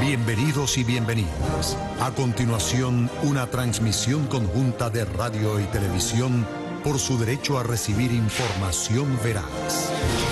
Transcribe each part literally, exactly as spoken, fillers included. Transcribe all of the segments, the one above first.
Bienvenidos y bienvenidas. A continuación, una transmisión conjunta de radio y televisión por su derecho a recibir información veraz.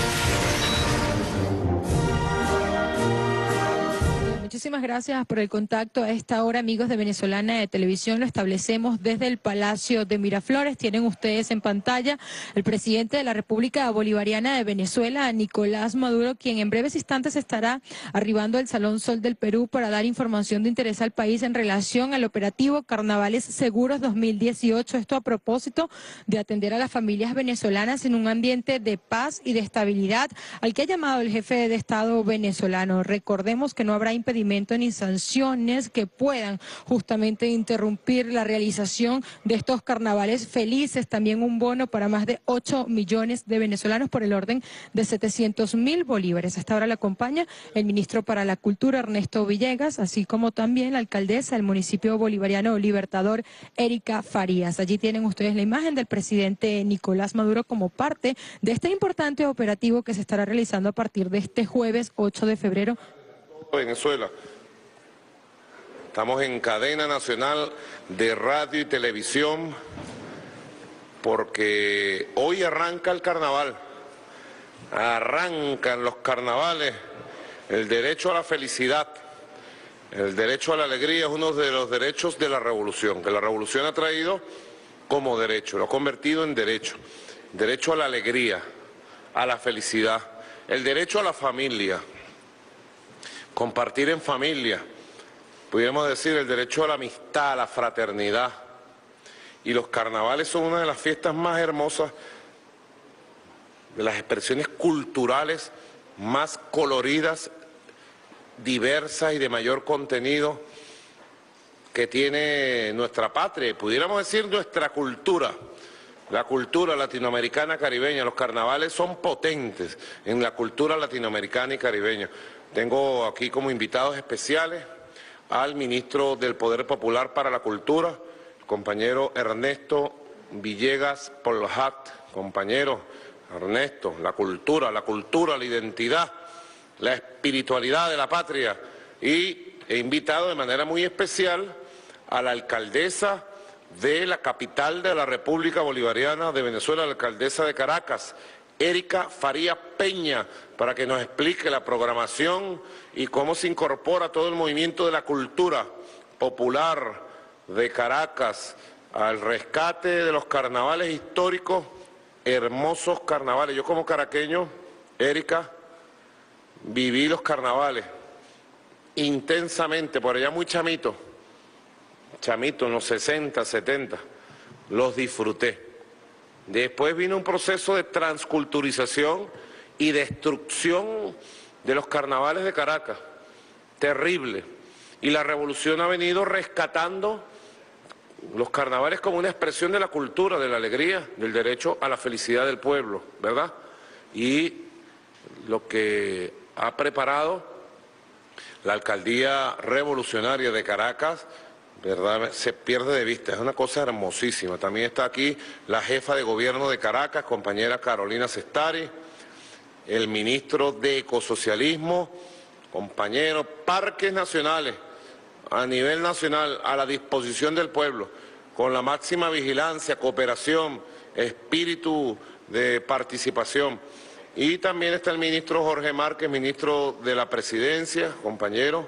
Muchísimas gracias por el contacto a esta hora, amigos de Venezolana de Televisión. Lo establecemos desde el Palacio de Miraflores. Tienen ustedes en pantalla el presidente de la República Bolivariana de Venezuela, Nicolás Maduro, quien en breves instantes estará arribando al Salón Sol del Perú para dar información de interés al país en relación al operativo Carnavales Seguros dos mil dieciocho. Esto a propósito de atender a las familias venezolanas en un ambiente de paz y de estabilidad, al que ha llamado el jefe de Estado venezolano. Recordemos que no habrá impedimento ni sanciones que puedan justamente interrumpir la realización de estos carnavales felices. También un bono para más de ocho millones de venezolanos por el orden de setecientos mil bolívares. Hasta ahora le acompaña el ministro para la Cultura, Ernesto Villegas, así como también la alcaldesa del municipio bolivariano Libertador, Erika Farías. Allí tienen ustedes la imagen del presidente Nicolás Maduro como parte de este importante operativo que se estará realizando a partir de este jueves ocho de febrero. Venezuela. Estamos en cadena nacional de radio y televisión porque hoy arranca el carnaval, arrancan los carnavales, el derecho a la felicidad, el derecho a la alegría es uno de los derechos de la revolución, que la revolución ha traído como derecho, lo ha convertido en derecho, derecho a la alegría, a la felicidad, el derecho a la familia, compartir en familia, pudiéramos decir el derecho a la amistad, a la fraternidad. Y los carnavales son una de las fiestas más hermosas, de las expresiones culturales más coloridas, diversas y de mayor contenido que tiene nuestra patria, pudiéramos decir nuestra cultura. La cultura latinoamericana caribeña, los carnavales son potentes en la cultura latinoamericana y caribeña. Tengo aquí como invitados especiales al ministro del Poder Popular para la Cultura, el compañero Ernesto Villegas Poljat. Compañero Ernesto, la cultura, la cultura, la identidad, la espiritualidad de la patria. Y he invitado de manera muy especial a la alcaldesa de la capital de la República Bolivariana de Venezuela, la alcaldesa de Caracas, Erika Farías Peña, para que nos explique la programación y cómo se incorpora todo el movimiento de la cultura popular de Caracas al rescate de los carnavales históricos, hermosos carnavales. Yo como caraqueño, Erika, viví los carnavales intensamente, por allá muy chamito, chamito en los sesenta, setenta, los disfruté. Después vino un proceso de transculturización y destrucción de los carnavales de Caracas, terrible. Y la revolución ha venido rescatando los carnavales como una expresión de la cultura, de la alegría, del derecho a la felicidad del pueblo, ¿verdad? Y lo que ha preparado la alcaldía revolucionaria de Caracas, ¿verdad? Se pierde de vista, es una cosa hermosísima. También está aquí la jefa de gobierno de Caracas, compañera Carolina Cestari, el ministro de Ecosocialismo, compañeros, parques nacionales a nivel nacional a la disposición del pueblo, con la máxima vigilancia, cooperación, espíritu de participación. Y también está el ministro Jorge Márquez, ministro de la Presidencia, compañero.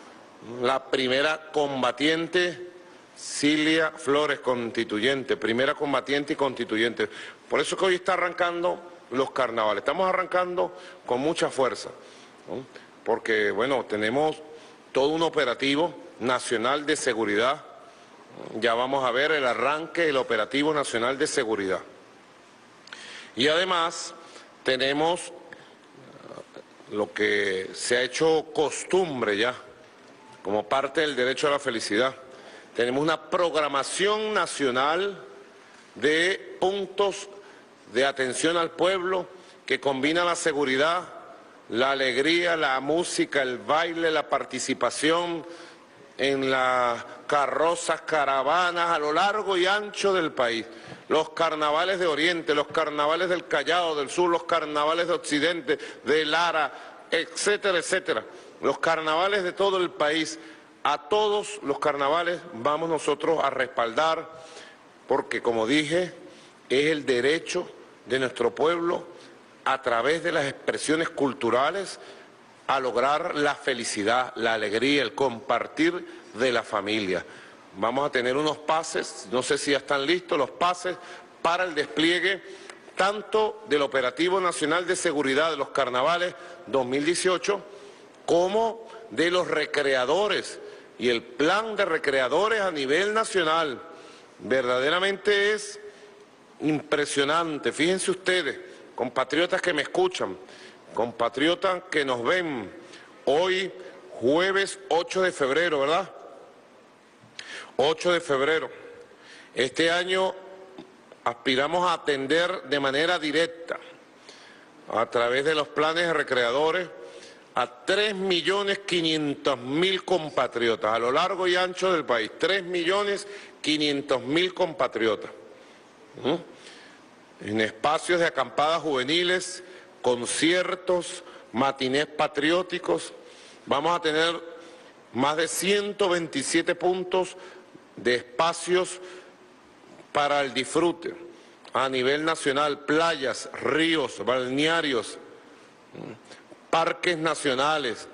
La primera combatiente, Cilia Flores, constituyente, primera combatiente y constituyente. Por eso que hoy está arrancando los carnavales. Estamos arrancando con mucha fuerza, ¿no? Porque, bueno, tenemos todo un operativo nacional de seguridad. Ya vamos a ver el arranque del operativo nacional de seguridad. Y además tenemos lo que se ha hecho costumbre ya, como parte del derecho a la felicidad. Tenemos una programación nacional de puntos de atención al pueblo que combina la seguridad, la alegría, la música, el baile, la participación en las carrozas, caravanas a lo largo y ancho del país. Los carnavales de Oriente, los carnavales del Callao, del Sur, los carnavales de Occidente, de Lara, etcétera, etcétera. Los carnavales de todo el país, a todos los carnavales vamos nosotros a respaldar, porque como dije, es el derecho de nuestro pueblo a través de las expresiones culturales a lograr la felicidad, la alegría, el compartir de la familia. Vamos a tener unos pases, no sé si ya están listos los pases para el despliegue tanto del Operativo Nacional de Seguridad de los Carnavales dos mil dieciocho como de los recreadores y el plan de recreadores a nivel nacional. Verdaderamente es impresionante. Fíjense ustedes, compatriotas que me escuchan, compatriotas que nos ven hoy jueves ocho de febrero, ¿verdad? ocho de febrero. Este año aspiramos a atender de manera directa, a través de los planes de recreadores, a tres millones quinientos mil compatriotas a lo largo y ancho del país. tres millones quinientos mil compatriotas. ¿Mm? En espacios de acampadas juveniles, conciertos, matinés patrióticos. Vamos a tener más de ciento veintisiete puntos de espacios para el disfrute a nivel nacional, playas, ríos, balnearios, parques nacionales,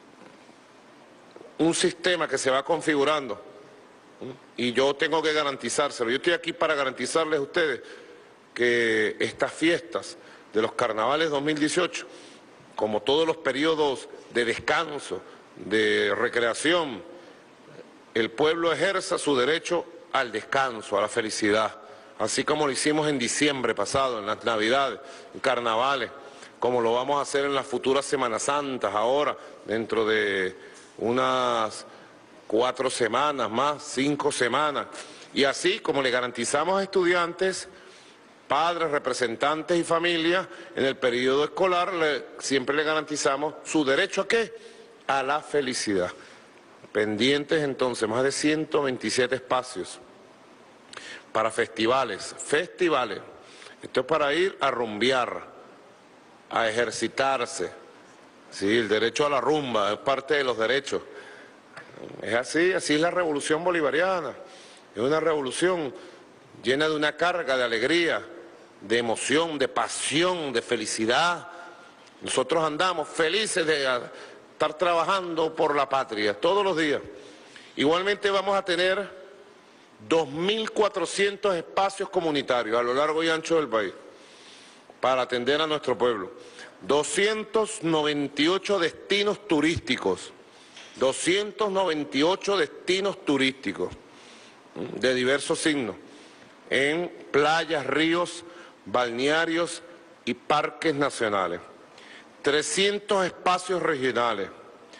un sistema que se va configurando y yo tengo que garantizárselo. Yo estoy aquí para garantizarles a ustedes que estas fiestas de los carnavales dos mil dieciocho, como todos los periodos de descanso, de recreación, el pueblo ejerza su derecho al descanso, a la felicidad, así como lo hicimos en diciembre pasado, en las Navidades, en carnavales, como lo vamos a hacer en las futuras Semanas Santas ahora, dentro de unas cuatro semanas más, cinco semanas, y así como le garantizamos a estudiantes, padres, representantes y familias, en el periodo escolar le, siempre le garantizamos su derecho a ¿qué? A la felicidad. Pendientes entonces, más de ciento veintisiete espacios para festivales, festivales. Esto es para ir a rumbear, a ejercitarse. Sí, el derecho a la rumba es parte de los derechos. Es así, así es la revolución bolivariana. Es una revolución llena de una carga de alegría, de emoción, de pasión, de felicidad. Nosotros andamos felices de estar trabajando por la patria todos los días. Igualmente vamos a tener dos mil cuatrocientos espacios comunitarios a lo largo y ancho del país para atender a nuestro pueblo. doscientos noventa y ocho destinos turísticos, doscientos noventa y ocho destinos turísticos de diversos signos, en playas, ríos, balnearios y parques nacionales. trescientos espacios regionales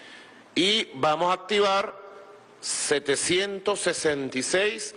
y vamos a activar setecientos sesenta y seis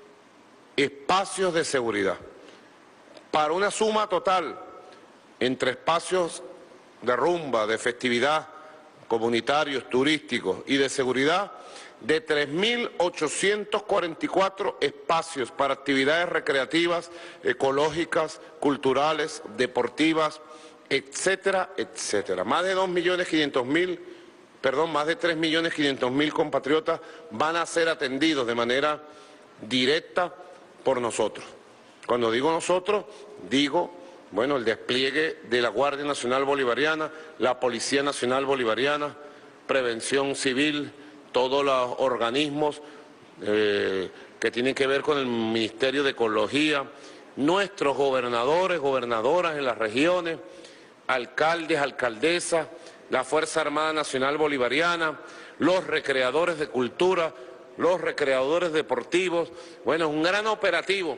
espacios de seguridad para una suma total entre espacios de rumba, de festividad, comunitarios, turísticos y de seguridad de tres mil ochocientos cuarenta y cuatro espacios para actividades recreativas, ecológicas, culturales, deportivas, etcétera, etcétera. Más de dos millones quinientos mil, perdón, más de tres millones quinientos mil compatriotas van a ser atendidos de manera directa por nosotros. Cuando digo nosotros, digo, bueno, el despliegue de la Guardia Nacional Bolivariana, la Policía Nacional Bolivariana, Prevención Civil, todos los organismos eh, que tienen que ver con el Ministerio de Ecología, nuestros gobernadores, gobernadoras en las regiones, alcaldes, alcaldesas, la Fuerza Armada Nacional Bolivariana, los recreadores de cultura, los recreadores deportivos. Bueno, un gran operativo.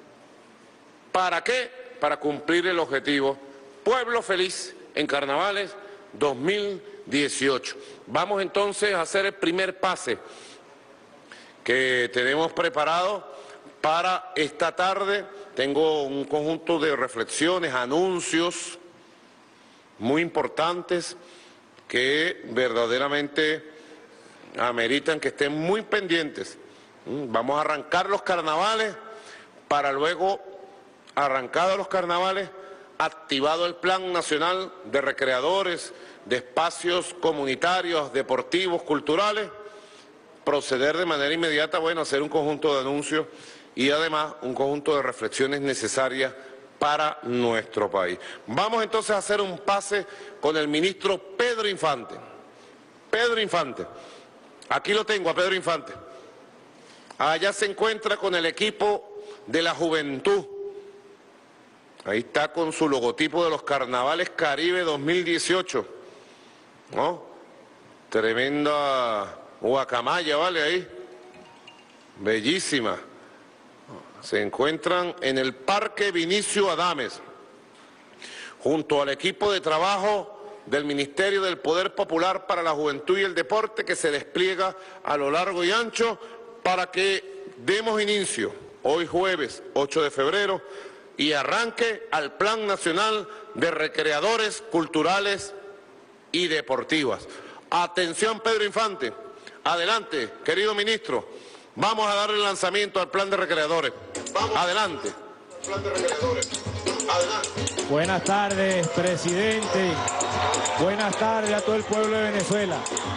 ¿Para qué? Para cumplir el objetivo Pueblo Feliz en Carnavales dos mil dieciocho. Vamos entonces a hacer el primer pase que tenemos preparado para esta tarde. Tengo un conjunto de reflexiones, anuncios muy importantes que verdaderamente ameritan que estén muy pendientes. Vamos a arrancar los carnavales para luego, arrancados los carnavales, activado el Plan Nacional de Recreadores, de espacios comunitarios, deportivos, culturales, proceder de manera inmediata, bueno, a hacer un conjunto de anuncios y además un conjunto de reflexiones necesarias para nuestro país. Vamos entonces a hacer un pase con el ministro Pedro Infante. Pedro Infante, aquí lo tengo a Pedro Infante. Allá se encuentra con el equipo de la juventud. Ahí está con su logotipo de los Carnavales Caribe dos mil dieciocho. ¿No? Tremenda guacamaya, ¿vale? Ahí. Bellísima. Se encuentran en el Parque Vinicio Adames, junto al equipo de trabajo del Ministerio del Poder Popular para la Juventud y el Deporte, que se despliega a lo largo y ancho para que demos inicio, hoy jueves ocho de febrero, y arranque al Plan Nacional de Recreadores Culturales y Deportivas. Atención, Pedro Infante. Adelante, querido ministro. Vamos a darle lanzamiento al plan de recreadores. Vamos. Adelante. Plan de recreadores. Adelante. Buenas tardes, presidente. Buenas tardes a todo el pueblo de Venezuela.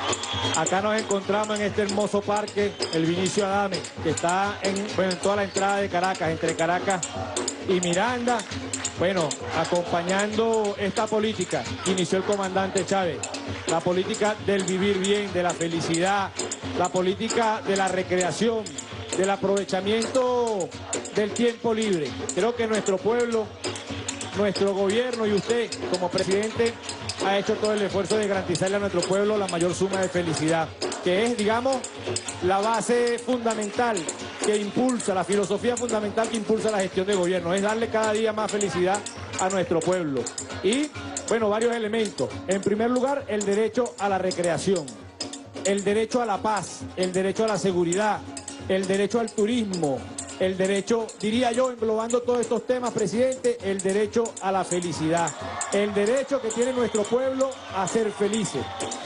Acá nos encontramos en este hermoso parque, el Vinicio Adames, que está en, bueno, en toda la entrada de Caracas, entre Caracas y Miranda. Bueno, acompañando esta política que inició el comandante Chávez, la política del vivir bien, de la felicidad, la política de la recreación, del aprovechamiento del tiempo libre. Creo que nuestro pueblo, nuestro gobierno y usted como presidente ha hecho todo el esfuerzo de garantizarle a nuestro pueblo la mayor suma de felicidad, que es, digamos, la base fundamental que impulsa, la filosofía fundamental que impulsa la gestión de gobierno, es darle cada día más felicidad a nuestro pueblo. Y, bueno, varios elementos. En primer lugar, el derecho a la recreación, el derecho a la paz, el derecho a la seguridad, el derecho al turismo, el derecho, diría yo, englobando todos estos temas, presidente, el derecho a la felicidad, el derecho que tiene nuestro pueblo a ser felices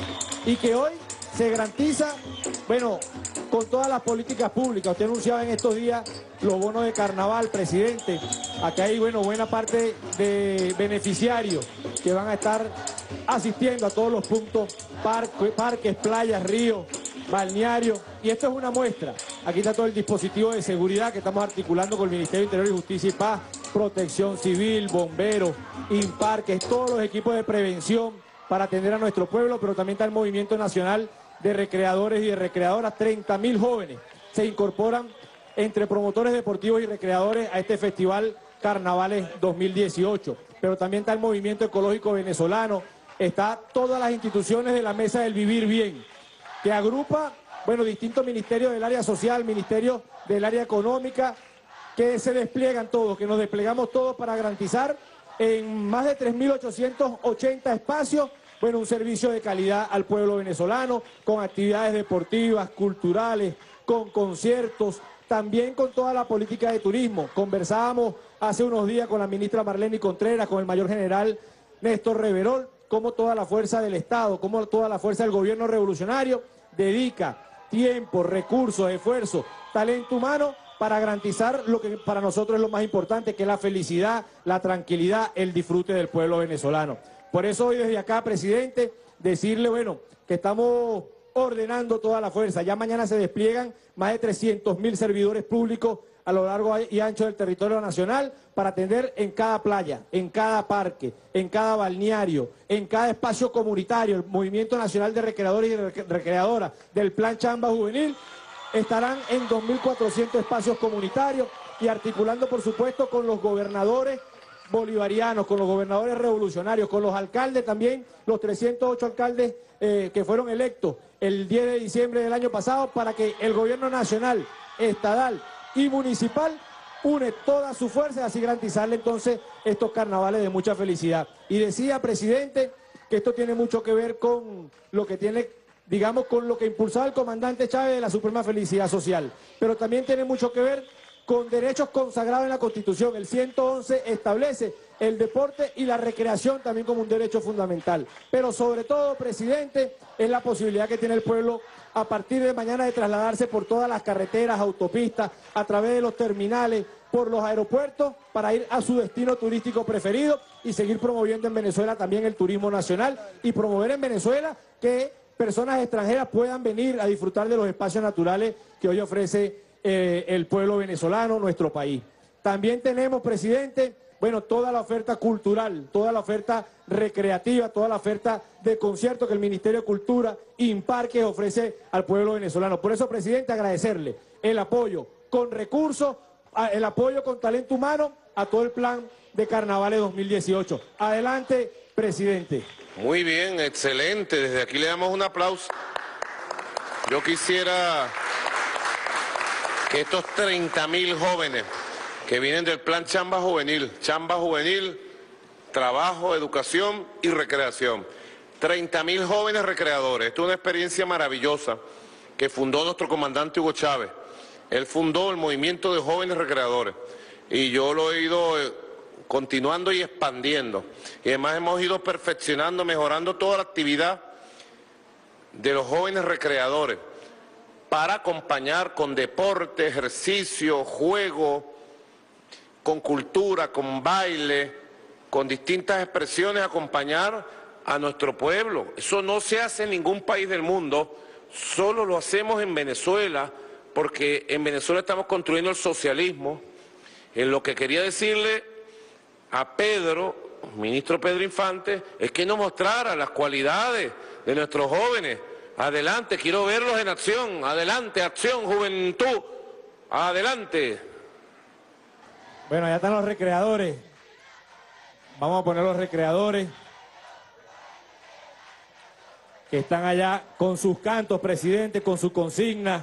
y que hoy se garantiza, bueno, con todas las políticas públicas. Usted anunciaba en estos días los bonos de carnaval, presidente. Acá hay, bueno, buena parte de beneficiarios que van a estar asistiendo a todos los puntos, parque, parques, playas, ríos, balnearios. Y esto es una muestra. Aquí está todo el dispositivo de seguridad que estamos articulando con el Ministerio de Interior y Justicia y Paz, Protección Civil, bomberos, Imparques, todos los equipos de prevención para atender a nuestro pueblo, pero también está el Movimiento Nacional de Recreadores y de Recreadoras. treinta mil jóvenes se incorporan entre promotores deportivos y recreadores a este Festival Carnavales dos mil dieciocho. Pero también está el Movimiento Ecológico Venezolano, está todas las instituciones de la Mesa del Vivir Bien, que agrupa, bueno, distintos ministerios del área social, ministerios del área económica, que se despliegan todos, que nos desplegamos todos para garantizar en más de tres mil ochocientos ochenta espacios, bueno, un servicio de calidad al pueblo venezolano, con actividades deportivas, culturales, con conciertos, también con toda la política de turismo. Conversábamos hace unos días con la ministra Marlene Contreras, con el mayor general Néstor Reverol, cómo toda la fuerza del Estado, cómo toda la fuerza del gobierno revolucionario dedica tiempo, recursos, esfuerzo, talento humano para garantizar lo que para nosotros es lo más importante, que es la felicidad, la tranquilidad, el disfrute del pueblo venezolano. Por eso hoy desde acá, presidente, decirle, bueno, que estamos ordenando toda la fuerza. Ya mañana se despliegan más de trescientos mil servidores públicos a lo largo y ancho del territorio nacional para atender en cada playa, en cada parque, en cada balneario, en cada espacio comunitario. El Movimiento Nacional de Recreadores y Recreadoras del Plan Chamba Juvenil estarán en dos mil cuatrocientos espacios comunitarios y articulando, por supuesto, con los gobernadores bolivarianos, con los gobernadores revolucionarios, con los alcaldes también, los trescientos ocho alcaldes eh, que fueron electos el diez de diciembre del año pasado, para que el gobierno nacional, estatal y municipal une toda su fuerza y así garantizarle entonces estos carnavales de mucha felicidad. Y decía, presidente, que esto tiene mucho que ver con lo que tiene, digamos, con lo que impulsaba el comandante Chávez de la suprema felicidad social, pero también tiene mucho que ver con derechos consagrados en la Constitución. El ciento once establece el deporte y la recreación también como un derecho fundamental. Pero sobre todo, presidente, es la posibilidad que tiene el pueblo a partir de mañana de trasladarse por todas las carreteras, autopistas, a través de los terminales, por los aeropuertos para ir a su destino turístico preferido y seguir promoviendo en Venezuela también el turismo nacional y promover en Venezuela que personas extranjeras puedan venir a disfrutar de los espacios naturales que hoy ofrece eh, el pueblo venezolano, nuestro país. También tenemos, presidente, bueno, toda la oferta cultural, toda la oferta recreativa, toda la oferta de conciertos que el Ministerio de Cultura, Imparque, ofrece al pueblo venezolano. Por eso, presidente, agradecerle el apoyo con recursos, el apoyo con talento humano a todo el plan de Carnavales dos mil dieciocho. Adelante, presidente. Muy bien, excelente. Desde aquí le damos un aplauso. Yo quisiera que estos treinta mil jóvenes que vienen del plan Chamba Juvenil, Chamba Juvenil, trabajo, educación y recreación. treinta mil jóvenes recreadores. Esto es una experiencia maravillosa que fundó nuestro comandante Hugo Chávez. Él fundó el movimiento de jóvenes recreadores y yo lo he ido eh, continuando y expandiendo. Y además hemos ido perfeccionando, mejorando toda la actividad de los jóvenes recreadores para acompañar con deporte, ejercicio, juego, con cultura, con baile, con distintas expresiones, acompañar a nuestro pueblo. Eso no se hace en ningún país del mundo, solo lo hacemos en Venezuela, porque en Venezuela estamos construyendo el socialismo. En lo que quería decirle a Pedro, ministro Pedro Infante, es que nos mostrara las cualidades de nuestros jóvenes. Adelante, quiero verlos en acción. Adelante, acción, juventud. Adelante. Bueno, allá están los recreadores. Vamos a poner los recreadores que están allá con sus cantos, presidente, con su consigna.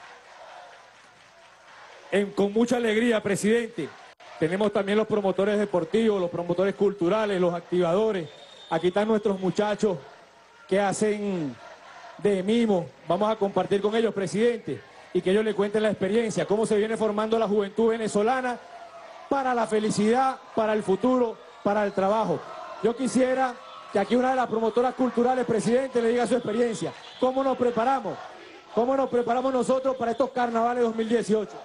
En, con mucha alegría, presidente. Tenemos también los promotores deportivos, los promotores culturales, los activadores. Aquí están nuestros muchachos que hacen de mimo. Vamos a compartir con ellos, presidente, y que ellos le cuenten la experiencia, cómo se viene formando la juventud venezolana para la felicidad, para el futuro, para el trabajo. Yo quisiera que aquí una de las promotoras culturales, presidente, le diga su experiencia. ¿Cómo nos preparamos? ¿Cómo nos preparamos nosotros para estos carnavales dos mil dieciocho?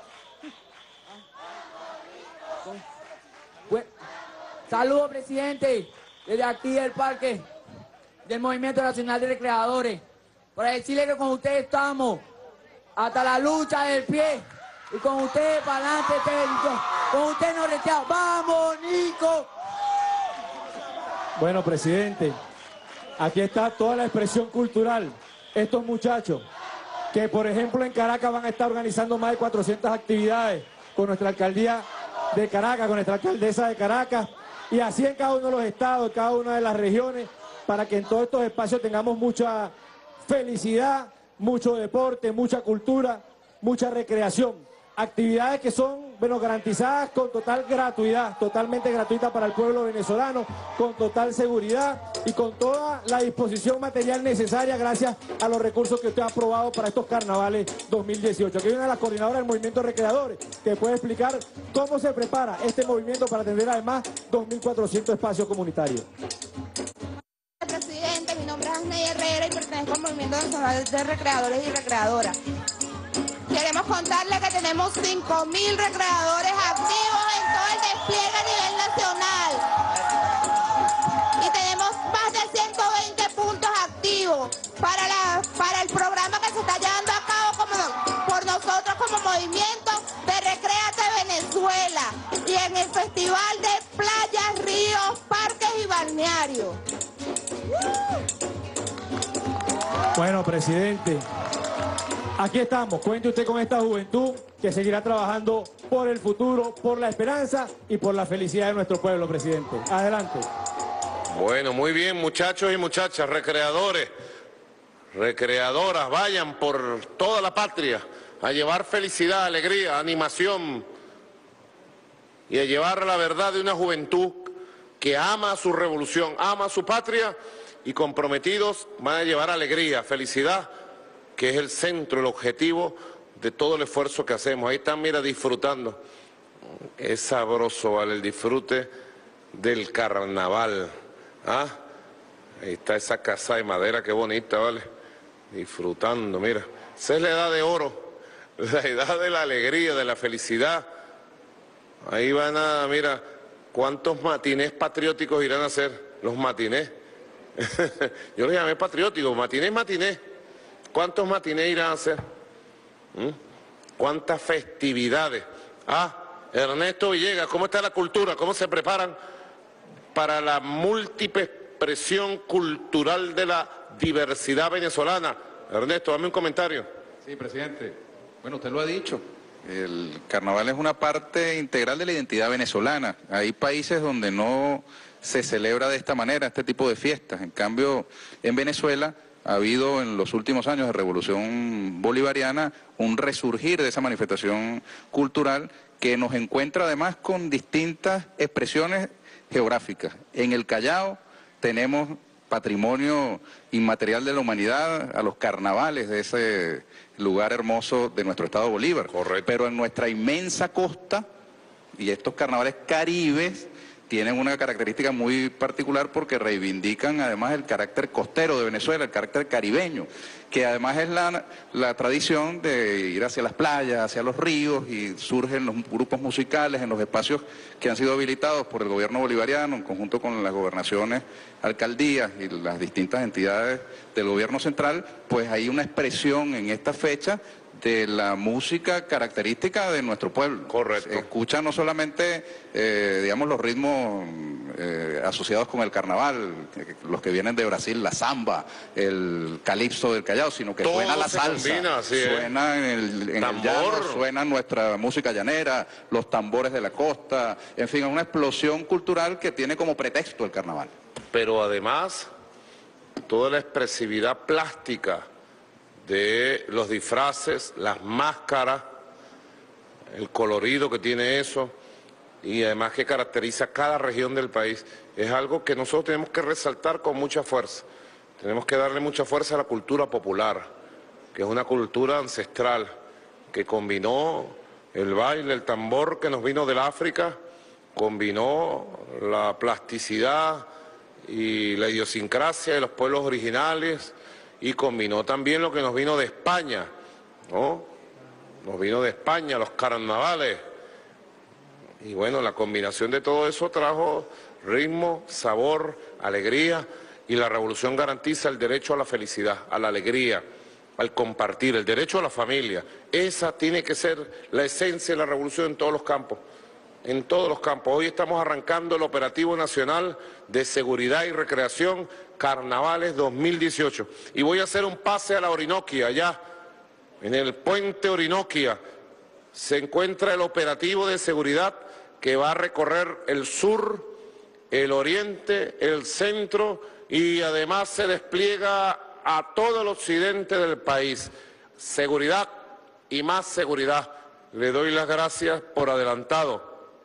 Saludos, presidente, desde aquí del Parque del Movimiento Nacional de Recreadores, para decirle que con ustedes estamos hasta la lucha del pie y con ustedes para adelante, con ustedes nos reteamos. ¡Vamos, Nico! Bueno, presidente, aquí está toda la expresión cultural. Estos muchachos que, por ejemplo, en Caracas van a estar organizando más de cuatrocientas actividades con nuestra alcaldía de Caracas, con nuestra alcaldesa de Caracas, y así en cada uno de los estados, en cada una de las regiones, para que en todos estos espacios tengamos mucha felicidad, mucho deporte, mucha cultura, mucha recreación. Actividades que son, bueno, garantizadas con total gratuidad, totalmente gratuita para el pueblo venezolano, con total seguridad y con toda la disposición material necesaria gracias a los recursos que usted ha aprobado para estos carnavales dos mil dieciocho. Aquí viene la coordinadora del Movimiento Recreadores, que puede explicar cómo se prepara este movimiento para atender además dos mil cuatrocientos espacios comunitarios. Presidente, mi nombre es Asney Herrera y pertenezco al Movimiento Nacional de Recreadores y Recreadoras. Queremos contarle que tenemos cinco mil recreadores activos en todo el despliegue a nivel nacional. Y tenemos más de ciento veinte puntos activos para, la, para el programa que se está llevando a cabo como, por nosotros como Movimiento de Recréate Venezuela. Y en el Festival de Playas, Ríos, Parques y Balnearios. Bueno, presidente, aquí estamos. Cuente usted con esta juventud que seguirá trabajando por el futuro, por la esperanza y por la felicidad de nuestro pueblo, presidente. Adelante. Bueno, muy bien, muchachos y muchachas, recreadores, recreadoras, vayan por toda la patria a llevar felicidad, alegría, animación y a llevar la verdad de una juventud que ama su revolución, ama su patria y comprometidos van a llevar alegría, felicidad, que es el centro, el objetivo de todo el esfuerzo que hacemos. Ahí están, mira, disfrutando. Es sabroso, ¿vale? El disfrute del carnaval. ¿Ah? Ahí está esa casa de madera, qué bonita, ¿vale? Disfrutando, mira. Esa es la edad de oro, la edad de la alegría, de la felicidad. Ahí van a, mira, ¿cuántos matinés patrióticos irán a hacer? Los matinés. Yo los llamé patrióticos, matinés, matinés. ¿Cuántos matinés irán a hacer? ¿Mm? ¿Cuántas festividades? Ah, Ernesto Villegas, ¿cómo está la cultura? ¿Cómo se preparan para la múltiple expresión cultural de la diversidad venezolana? Ernesto, dame un comentario. Sí, presidente. Bueno, usted lo ha dicho. El carnaval es una parte integral de la identidad venezolana. Hay países donde no se celebra de esta manera, este tipo de fiestas. En cambio, en Venezuela ha habido en los últimos años de Revolución Bolivariana un resurgir de esa manifestación cultural que nos encuentra además con distintas expresiones geográficas. En el Callao tenemos patrimonio inmaterial de la humanidad a los carnavales de ese lugar hermoso de nuestro estado Bolívar. Correcto. Pero en nuestra inmensa costa, y estos carnavales caribes tienen una característica muy particular porque reivindican además el carácter costero de Venezuela, el carácter caribeño, que además es la, la tradición de ir hacia las playas, hacia los ríos, y surgen los grupos musicales en los espacios que han sido habilitados por el gobierno bolivariano en conjunto con las gobernaciones, alcaldías y las distintas entidades del gobierno central. Pues hay una expresión en esta fecha de la música característica de nuestro pueblo. Correcto. Escucha no solamente, eh, digamos, los ritmos eh, asociados con el carnaval, los que vienen de Brasil, la samba, el calipso del Callao, sino que todo suena la se salsa, combina, así suena en el, en el llano, suena nuestra música llanera, los tambores de la costa, en fin, es una explosión cultural que tiene como pretexto el carnaval. Pero además, toda la expresividad plástica de los disfraces, las máscaras, el colorido que tiene eso, y además que caracteriza cada región del país, es algo que nosotros tenemos que resaltar con mucha fuerza. Tenemos que darle mucha fuerza a la cultura popular, que es una cultura ancestral, que combinó el baile, el tambor que nos vino del África, combinó la plasticidad y la idiosincrasia de los pueblos originales, y combinó también lo que nos vino de España, ¿no? Nos vino de España, los carnavales. Y bueno, la combinación de todo eso trajo ritmo, sabor, alegría, y la revolución garantiza el derecho a la felicidad, a la alegría, al compartir, el derecho a la familia. Esa tiene que ser la esencia de la revolución en todos los campos. En todos los campos. Hoy estamos arrancando el Operativo Nacional de Seguridad y Recreación Carnavales dos mil dieciocho. Y voy a hacer un pase a la Orinoquia, allá, en el puente Orinoquia. Se encuentra el operativo de seguridad que va a recorrer el sur, el oriente, el centro, y además se despliega a todo el occidente del país. Seguridad y más seguridad. Le doy las gracias por adelantado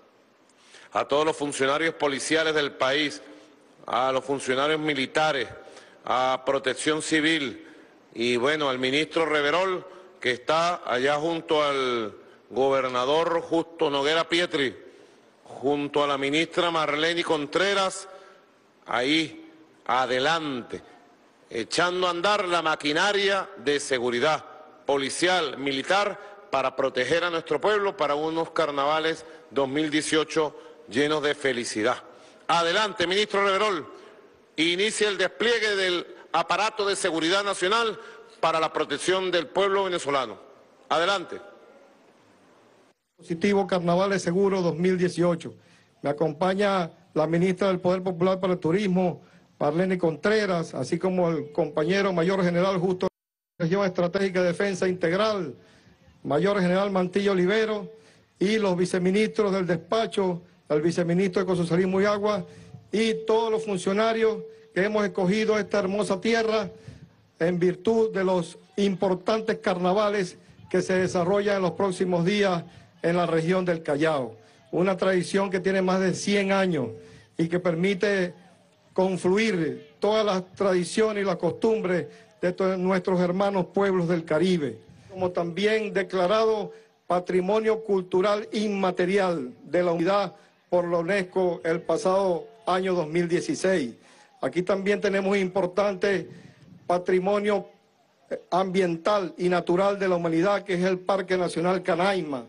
a todos los funcionarios policiales del país, a los funcionarios militares, a Protección Civil, y bueno, al ministro Reverol, que está allá junto al gobernador Justo Noguera Pietri, junto a la ministra Marlene Contreras, ahí adelante, echando a andar la maquinaria de seguridad policial, militar, para proteger a nuestro pueblo para unos carnavales dos mil dieciocho llenos de felicidad. Adelante, ministro Reverol, inicia el despliegue del aparato de seguridad nacional para la protección del pueblo venezolano. Adelante. Positivo Carnavales Seguro dos mil dieciocho. Me acompaña la ministra del Poder Popular para el Turismo, Marlene Contreras, así como el compañero Mayor General Justo Región Estratégica de Defensa Integral, Mayor General Mantillo Olivero, y los viceministros del despacho, el viceministro de Ecosocialismo y Agua, y todos los funcionarios que hemos escogido esta hermosa tierra en virtud de los importantes carnavales que se desarrollan en los próximos días en la región del Callao. Una tradición que tiene más de cien años y que permite confluir todas las tradiciones y las costumbres de todos nuestros hermanos pueblos del Caribe, como también declarado Patrimonio Cultural Inmaterial de la Humanidad por la UNESCO el pasado año dos mil dieciséis. Aquí también tenemos importante patrimonio ambiental y natural de la humanidad, que es el Parque Nacional Canaima,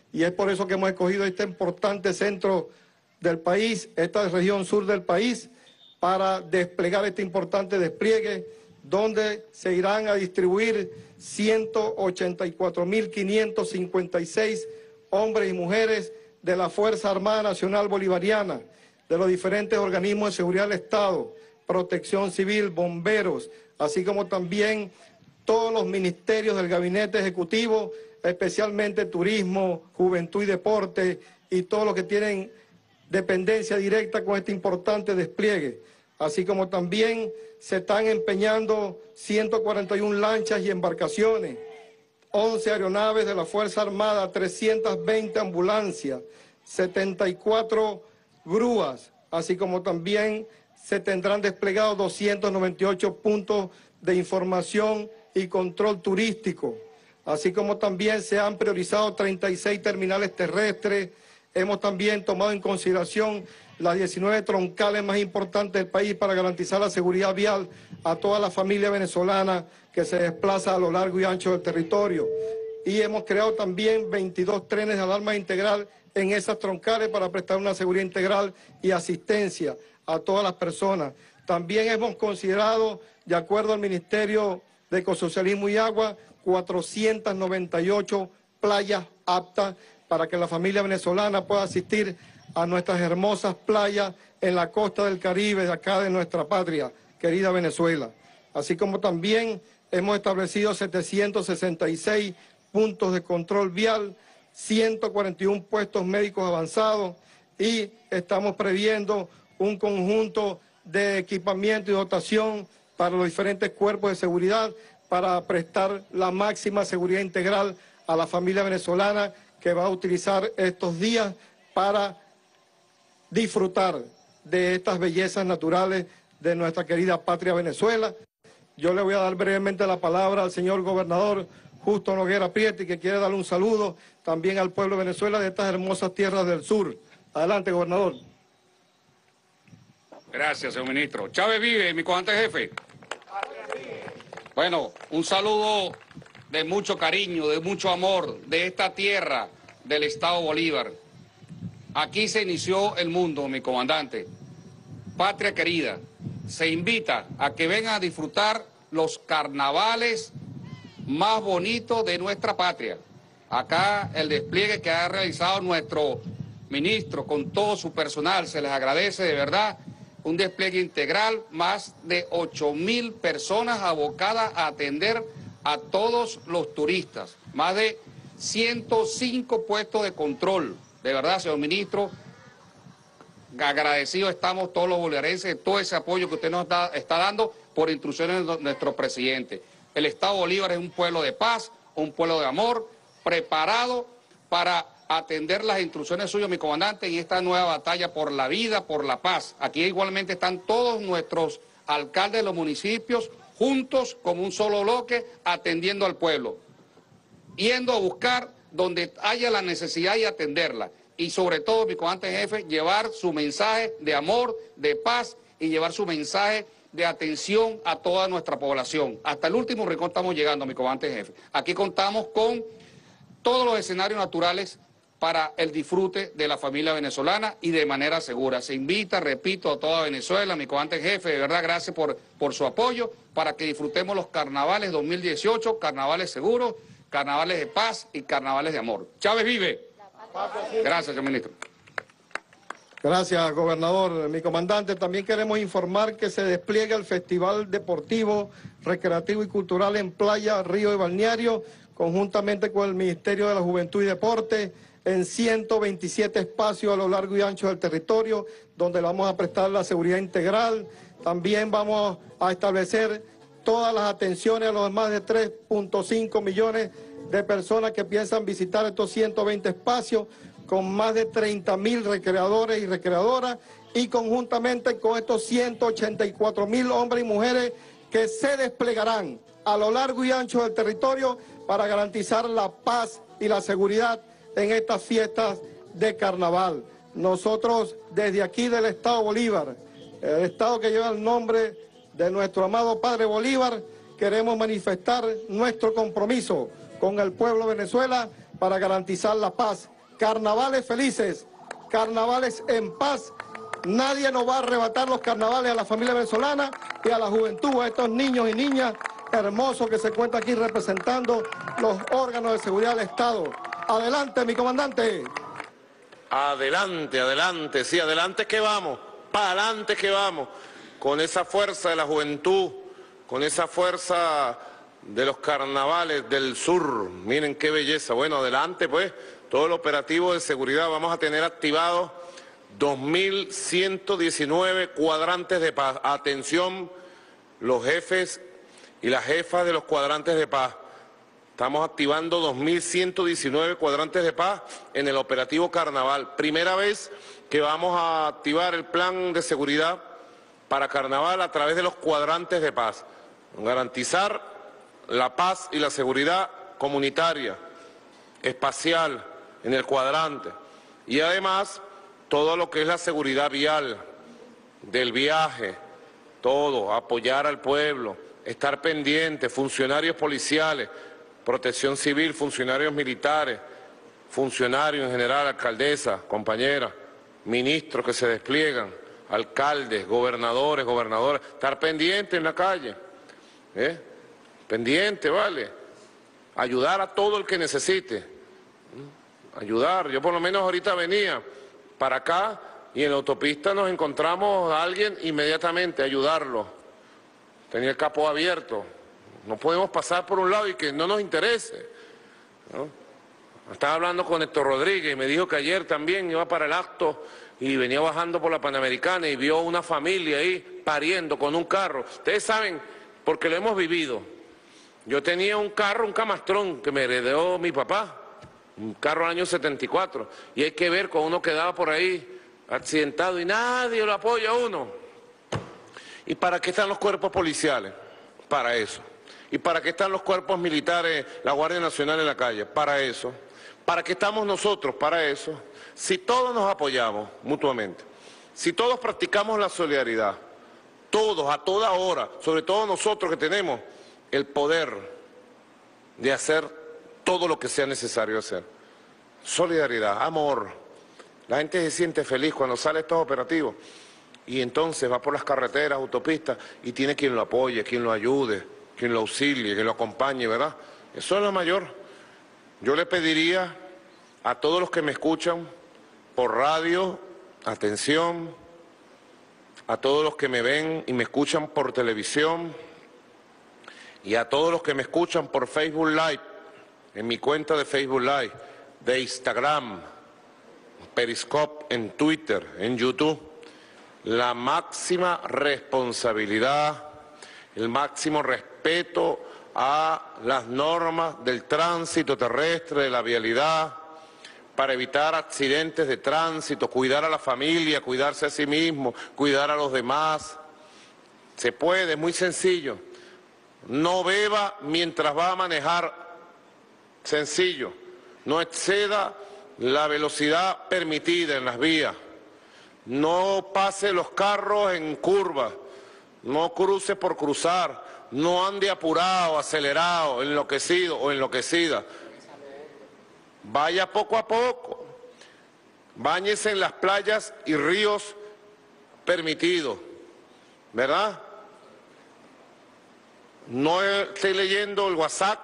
y es por eso que hemos escogido este importante centro del país, esta región sur del país, para desplegar este importante despliegue, donde se irán a distribuir ciento ochenta y cuatro mil quinientos cincuenta y seis hombres y mujeres de la Fuerza Armada Nacional Bolivariana, de los diferentes organismos de seguridad del Estado, Protección Civil, bomberos, así como también todos los ministerios del Gabinete Ejecutivo, especialmente Turismo, Juventud y Deporte, y todos los que tienen dependencia directa con este importante despliegue. Así como también se están empeñando ciento cuarenta y una lanchas y embarcaciones, once aeronaves de la Fuerza Armada, trescientas veinte ambulancias, setenta y cuatro grúas, así como también se tendrán desplegados doscientos noventa y ocho puntos de información y control turístico, así como también se han priorizado treinta y seis terminales terrestres. Hemos también tomado en consideración las diecinueve troncales más importantes del país para garantizar la seguridad vial a toda la familia venezolana que se desplaza a lo largo y ancho del territorio. Y hemos creado también veintidós trenes de alarma integral en esas troncales para prestar una seguridad integral y asistencia a todas las personas. También hemos considerado, de acuerdo al Ministerio de Ecosocialismo y Agua, cuatrocientas noventa y ocho playas aptas para que la familia venezolana pueda asistir a nuestras hermosas playas en la costa del Caribe, de acá de nuestra patria, querida Venezuela. Así como también hemos establecido setecientos sesenta y seis puntos de control vial, ciento cuarenta y uno puestos médicos avanzados, y estamos previendo un conjunto de equipamiento y dotación para los diferentes cuerpos de seguridad para prestar la máxima seguridad integral a la familia venezolana que va a utilizar estos días para disfrutar de estas bellezas naturales de nuestra querida patria Venezuela. Yo le voy a dar brevemente la palabra al señor gobernador Justo Noguera Prieto, que quiere darle un saludo también al pueblo de Venezuela de estas hermosas tierras del sur. Adelante, gobernador. Gracias, señor ministro. Chávez vive, mi comandante jefe. Bueno, un saludo de mucho cariño, de mucho amor, de esta tierra del Estado Bolívar. Aquí se inició el mundo, mi comandante. Patria querida, se invita a que vengan a disfrutar los carnavales más bonitos de nuestra patria. Acá el despliegue que ha realizado nuestro ministro con todo su personal, se les agradece de verdad. Un despliegue integral, más de ocho mil personas abocadas a atender a todos los turistas, más de ciento cinco puestos de control. De verdad, señor ministro, agradecidos estamos todos los bolivarenses de todo ese apoyo que usted nos da, está dando por instrucciones de nuestro presidente. El Estado Bolívar es un pueblo de paz, un pueblo de amor, preparado para atender las instrucciones suyas, mi comandante, en esta nueva batalla por la vida, por la paz. Aquí igualmente están todos nuestros alcaldes de los municipios juntos como un solo bloque atendiendo al pueblo, yendo a buscar donde haya la necesidad y atenderla. Y sobre todo, mi comandante jefe, llevar su mensaje de amor, de paz y llevar su mensaje de atención a toda nuestra población. Hasta el último rincón estamos llegando, mi comandante jefe. Aquí contamos con todos los escenarios naturales para el disfrute de la familia venezolana y de manera segura. Se invita, repito, a toda Venezuela, mi comandante jefe, de verdad, gracias por, por su apoyo, para que disfrutemos los carnavales dos mil dieciocho, carnavales seguros, carnavales de paz y carnavales de amor. Chávez vive. Gracias, señor ministro. Gracias, gobernador. Mi comandante, también queremos informar que se despliega el Festival Deportivo, Recreativo y Cultural en Playa, Río y Balneario, conjuntamente con el Ministerio de la Juventud y Deporte, en ciento veintisiete espacios a lo largo y ancho del territorio, donde le vamos a prestar la seguridad integral. También vamos a establecer todas las atenciones a los más de tres punto cinco millones de personas que piensan visitar estos ciento veinte espacios, con más de treinta mil recreadores y recreadoras, y conjuntamente con estos ciento ochenta y cuatro mil hombres y mujeres que se desplegarán a lo largo y ancho del territorio para garantizar la paz y la seguridad en estas fiestas de carnaval. Nosotros desde aquí del Estado Bolívar, el Estado que lleva el nombre de nuestro amado Padre Bolívar, queremos manifestar nuestro compromiso con el pueblo de Venezuela para garantizar la paz carnavales felices, carnavales en paz. Nadie nos va a arrebatar los carnavales a la familia venezolana y a la juventud, a estos niños y niñas hermosos que se encuentran aquí representando los órganos de seguridad del Estado. Adelante, mi comandante. Adelante, adelante, sí, adelante que vamos, para adelante que vamos, con esa fuerza de la juventud, con esa fuerza de los carnavales del sur. Miren qué belleza. Bueno, adelante pues, todo el operativo de seguridad. Vamos a tener activados dos mil ciento diecinueve cuadrantes de paz. Atención, los jefes y las jefas de los cuadrantes de paz. Estamos activando dos mil ciento diecinueve cuadrantes de paz en el operativo Carnaval. Primera vez que vamos a activar el plan de seguridad para Carnaval a través de los cuadrantes de paz. Garantizar la paz y la seguridad comunitaria, espacial, en el cuadrante. Y además, todo lo que es la seguridad vial, del viaje, todo, apoyar al pueblo, estar pendiente, funcionarios policiales, protección civil, funcionarios militares, funcionarios en general, alcaldesa, compañeras, ministros que se despliegan, alcaldes, gobernadores, gobernadoras, estar pendiente en la calle, ¿eh? Pendiente, ¿vale? Ayudar a todo el que necesite, ayudar. Yo por lo menos ahorita venía para acá y en la autopista nos encontramos a alguien, inmediatamente ayudarlo. Tenía el capó abierto. No podemos pasar por un lado y que no nos interese, ¿no? Estaba hablando con Héctor Rodríguez y me dijo que ayer también iba para el acto y venía bajando por la Panamericana y vio una familia ahí pariendo con un carro. Ustedes saben, porque lo hemos vivido. Yo tenía un carro, un Camastrón, que me heredó mi papá, un carro del año setenta y cuatro, y hay que ver cuando uno quedaba por ahí accidentado y nadie lo apoya a uno. ¿Y para qué están los cuerpos policiales? Para eso. ¿Y para qué están los cuerpos militares, la Guardia Nacional en la calle? Para eso. ¿Para qué estamos nosotros? Para eso. Si todos nos apoyamos mutuamente, si todos practicamos la solidaridad, todos, a toda hora, sobre todo nosotros que tenemos el poder de hacer todo lo que sea necesario hacer. Solidaridad, amor. La gente se siente feliz cuando sale estos operativos y entonces va por las carreteras, autopistas y tiene quien lo apoye, quien lo ayude, quien lo auxilie, quien lo acompañe, ¿verdad? Eso es lo mayor. Yo le pediría a todos los que me escuchan por radio, atención, a todos los que me ven y me escuchan por televisión y a todos los que me escuchan por Facebook Live, en mi cuenta de Facebook Live, de Instagram, Periscope, en Twitter, en YouTube, la máxima responsabilidad, el máximo respeto a las normas del tránsito terrestre, de la vialidad, para evitar accidentes de tránsito, cuidar a la familia, cuidarse a sí mismo, cuidar a los demás. Se puede, es muy sencillo. No beba mientras va a manejar, sencillo. No exceda la velocidad permitida en las vías. No pase los carros en curvas. No cruce por cruzar. No ande apurado, acelerado, enloquecido o enloquecida. Vaya poco a poco. Báñese en las playas y ríos permitidos, ¿verdad? No esté leyendo el WhatsApp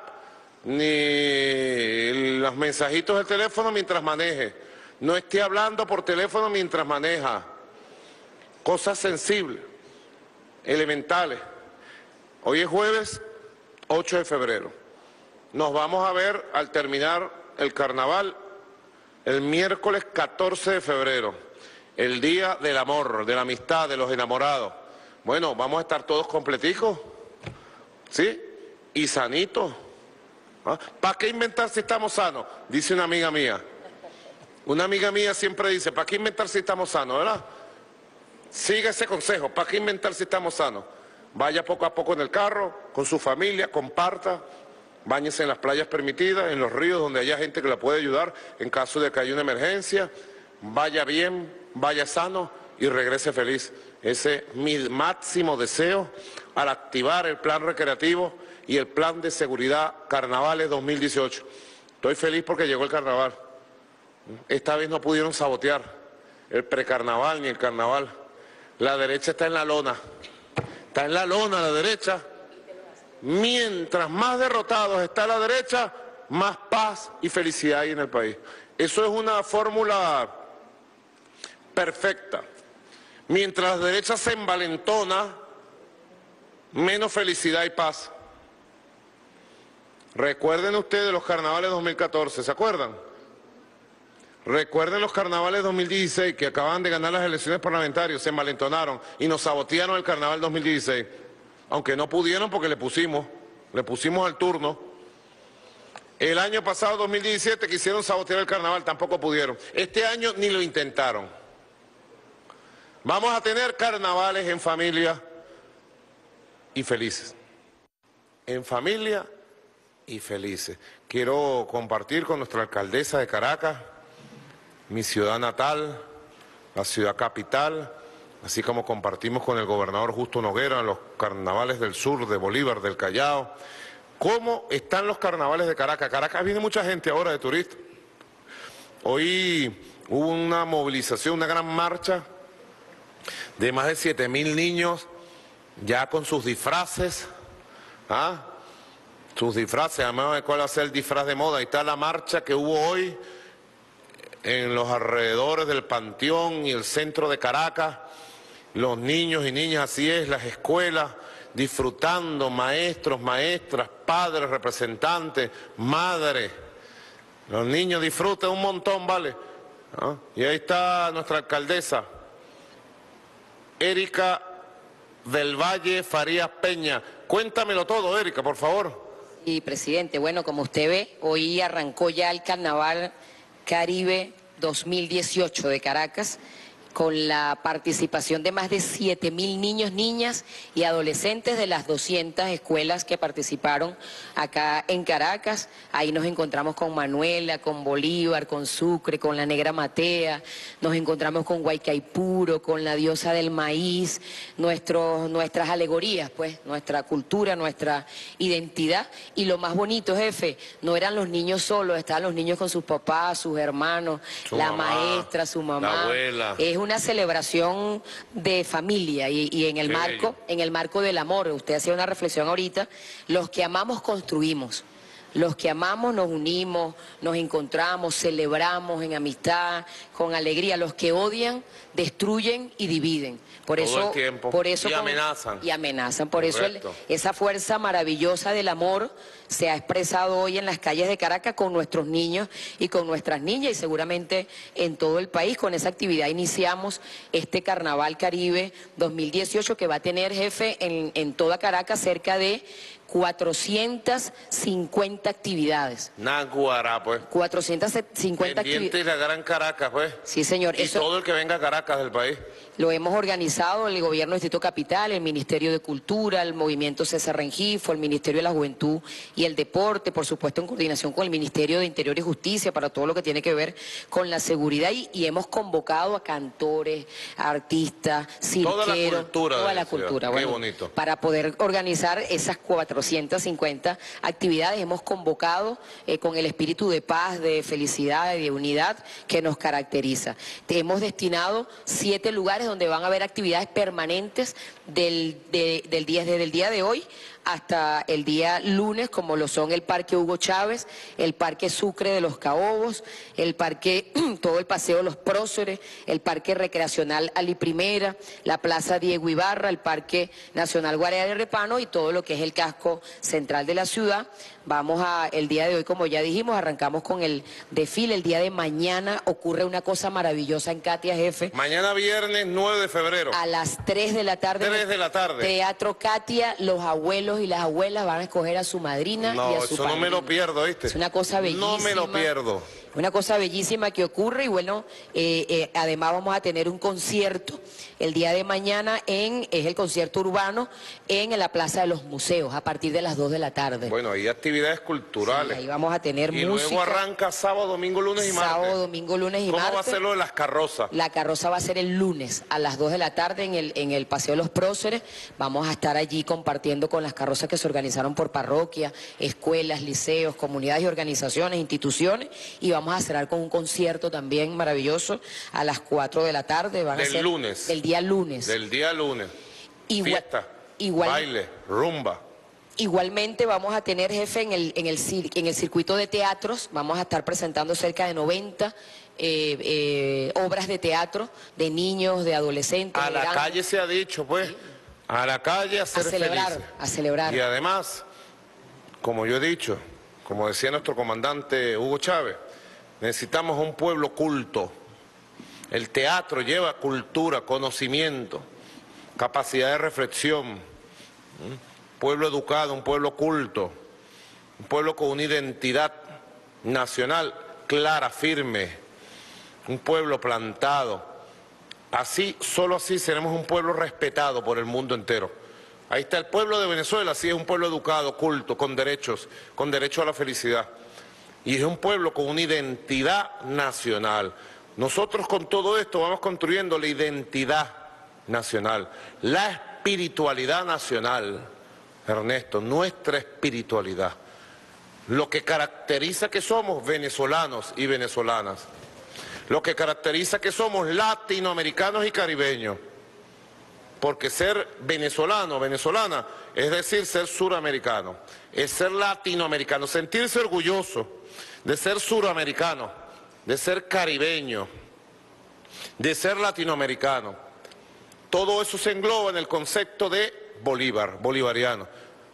ni los mensajitos del teléfono mientras maneje. No esté hablando por teléfono mientras maneja. Cosas sensibles, elementales. Hoy es jueves ocho de febrero. Nos vamos a ver al terminar el carnaval el miércoles catorce de febrero, el día del amor, de la amistad, de los enamorados. Bueno, vamos a estar todos completicos, ¿sí? Y sanitos. ¿Ah? ¿Para qué inventar si estamos sanos? Dice una amiga mía. Una amiga mía siempre dice, ¿para qué inventar si estamos sanos, verdad? Siga ese consejo, ¿para qué inventar si estamos sanos? Vaya poco a poco en el carro, con su familia, comparta, báñese en las playas permitidas, en los ríos donde haya gente que la puede ayudar en caso de que haya una emergencia, vaya bien, vaya sano y regrese feliz. Ese es mi máximo deseo al activar el plan recreativo y el plan de seguridad Carnavales dos mil dieciocho. Estoy feliz porque llegó el carnaval. Esta vez no pudieron sabotear el precarnaval ni el carnaval. La derecha está en la lona. Está en la lona la derecha. Mientras más derrotados está la derecha, más paz y felicidad hay en el país. Eso es una fórmula perfecta. Mientras la derecha se envalentona, menos felicidad y paz. Recuerden ustedes los carnavales dos mil catorce, ¿se acuerdan? Recuerden los carnavales dos mil dieciséis, que acaban de ganar las elecciones parlamentarias, se envalentonaron y nos sabotearon el carnaval dos mil dieciséis. Aunque no pudieron porque le pusimos, le pusimos al turno. El año pasado, dos mil diecisiete, quisieron sabotear el carnaval, tampoco pudieron. Este año ni lo intentaron. Vamos a tener carnavales en familia y felices. En familia y felices. Quiero compartir con nuestra alcaldesa de Caracas, mi ciudad natal, la ciudad capital, así como compartimos con el gobernador Justo Noguera en los carnavales del sur, de Bolívar, del Callao. ¿Cómo están los carnavales de Caracas? Caracas viene mucha gente ahora de turistas. Hoy hubo una movilización, una gran marcha de más de siete mil niños ya con sus disfraces, ¿ah? Sus disfraces, además de cuál va a ser el disfraz de moda. Ahí está la marcha que hubo hoy en los alrededores del Panteón y el centro de Caracas. Los niños y niñas, así es, las escuelas, disfrutando, maestros, maestras, padres, representantes, madres. Los niños disfrutan un montón, ¿vale? ¿Ah? Y ahí está nuestra alcaldesa, Erika del Valle Farías Peña. Cuéntamelo todo, Erika, por favor. Sí, presidente, bueno, como usted ve, hoy arrancó ya el Carnaval Caribe dos mil dieciocho de Caracas, con la participación de más de siete mil niños, niñas y adolescentes de las doscientas escuelas que participaron acá en Caracas. Ahí nos encontramos con Manuela, con Bolívar, con Sucre, con la Negra Matea, nos encontramos con Guaycaipuro, con la diosa del maíz, nuestros, nuestras alegorías, pues, nuestra cultura, nuestra identidad. Y lo más bonito, jefe, no eran los niños solos, estaban los niños con sus papás, sus hermanos, su la mamá, maestra, su mamá. La abuela. Es una celebración de familia y, y en el Qué marco, bello. en el marco del amor. Usted hacía una reflexión ahorita. Los que amamos construimos. Los que amamos nos unimos, nos encontramos, celebramos en amistad, con alegría. Los que odian, destruyen y dividen. Por Todo eso, el tiempo. por eso Y con- amenazan. Y amenazan. Por Correcto. eso el- esa fuerza maravillosa del amor se ha expresado hoy en las calles de Caracas con nuestros niños y con nuestras niñas y seguramente en todo el país. Con esa actividad iniciamos este Carnaval Caribe dos mil dieciocho que va a tener, jefe, en, en toda Caracas cerca de cuatrocientas cincuenta actividades. Naguará, pues. cuatrocientas cincuenta Pendiente actividades. de la gran Caracas, pues. Sí, señor. Y Eso todo el que venga a Caracas del país. lo hemos organizado el Gobierno Distrito Capital, el Ministerio de Cultura, el Movimiento César Rengifo, el Ministerio de la Juventud y el Deporte, por supuesto en coordinación con el Ministerio de Interior y Justicia para todo lo que tiene que ver con la seguridad y, y hemos convocado a cantores, a artistas, cirqueros, Toda la cultura de toda la la ciudad. cultura, Qué bueno, bonito. para poder organizar esas cuatrocientas cincuenta actividades. Hemos convocado eh, con el espíritu de paz, de felicidad, de unidad que nos caracteriza. Te hemos destinado siete lugares donde van a haber actividades permanentes del, de- del día, desde el día de hoy hasta el día lunes, como lo son el Parque Hugo Chávez, el Parque Sucre de los Caobos, el Parque, todo el Paseo de los Próceres, el Parque Recreacional Ali Primera, la Plaza Diego Ibarra, el Parque Nacional Guardia de Repano y todo lo que es el casco central de la ciudad. Vamos a, el día de hoy, como ya dijimos, arrancamos con el desfile. El día de mañana ocurre una cosa maravillosa en Katia, jefe. Mañana viernes nueve de febrero. A las tres de la tarde. tres de la tarde. Teatro Katia, los abuelos y las abuelas van a escoger a su madrina No, y a su eso no me padrino. lo pierdo, ¿viste? Es una cosa bellísima. No me lo pierdo. Una cosa bellísima que ocurre y bueno, eh, eh, además vamos a tener un concierto el día de mañana en, es el concierto urbano en la Plaza de los Museos a partir de las dos de la tarde. Bueno, hay actividades culturales. Sí, ahí vamos a tener y música. luego arranca sábado, domingo, lunes y martes. Sábado, domingo, lunes y ¿Cómo martes. va a ser lo de las carrozas? La carroza va a ser el lunes a las dos de la tarde en el, en el Paseo de los Próceres. Vamos a estar allí compartiendo con las carrozas que se organizaron por parroquia, escuelas, liceos, comunidades y organizaciones, instituciones y vamos vamos a cerrar con un concierto también maravilloso a las cuatro de la tarde. Van del a ser lunes. Del día lunes. Del día lunes. Igual, Fiesta, igual, baile, rumba. Igualmente vamos a tener, jefe, en el, en el, en el circuito de teatros, vamos a estar presentando cerca de noventa eh, eh, obras de teatro de niños, de adolescentes. A de la grandes. calle se ha dicho, pues, Sí. a la calle a ser A celebrar, felices. a celebrar. Y además, como yo he dicho, como decía nuestro comandante Hugo Chávez, necesitamos un pueblo culto. El teatro lleva cultura, conocimiento, capacidad de reflexión. ¿Mm? Pueblo educado, un pueblo culto, un pueblo con una identidad nacional clara, firme, un pueblo plantado. Así, solo así seremos un pueblo respetado por el mundo entero. Ahí está el pueblo de Venezuela, sí es un pueblo educado, culto, con derechos, con derecho a la felicidad. Y es un pueblo con una identidad nacional. Nosotros con todo esto vamos construyendo la identidad nacional, la espiritualidad nacional. Ernesto, nuestra espiritualidad, lo que caracteriza que somos venezolanos y venezolanas, lo que caracteriza que somos latinoamericanos y caribeños, porque ser venezolano, venezolana, es decir, ser suramericano, es ser latinoamericano, sentirse orgulloso de ser suramericano, de ser caribeño, de ser latinoamericano. Todo eso se engloba en el concepto de Bolívar, bolivariano.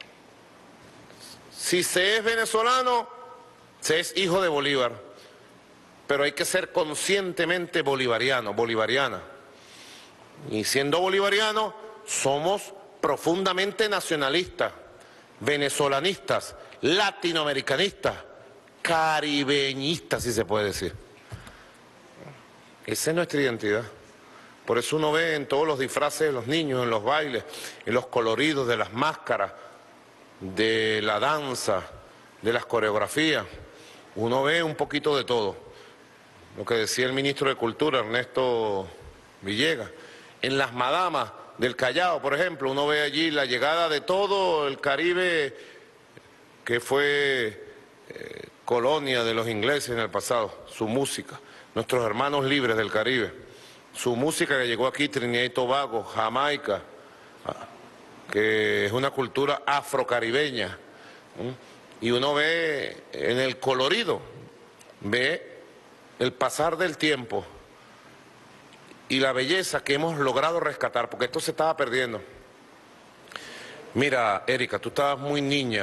Si se es venezolano, se es hijo de Bolívar, pero hay que ser conscientemente bolivariano, bolivariana. Y siendo bolivariano, somos profundamente nacionalistas, venezolanistas, latinoamericanistas, caribeñistas, si se puede decir. Esa es nuestra identidad. Por eso uno ve en todos los disfraces de los niños, en los bailes, en los coloridos de las máscaras, de la danza, de las coreografías, uno ve un poquito de todo. Lo que decía el ministro de Cultura, Ernesto Villegas. En las madamas del Callao, por ejemplo, uno ve allí la llegada de todo el Caribe que fue eh, colonia de los ingleses en el pasado, su música, nuestros hermanos libres del Caribe. Su música que llegó aquí, Trinidad y Tobago, Jamaica, que es una cultura afrocaribeña. Y uno ve en el colorido, ve el pasar del tiempo y la belleza que hemos logrado rescatar, porque esto se estaba perdiendo. Mira, Erika, tú estabas muy niña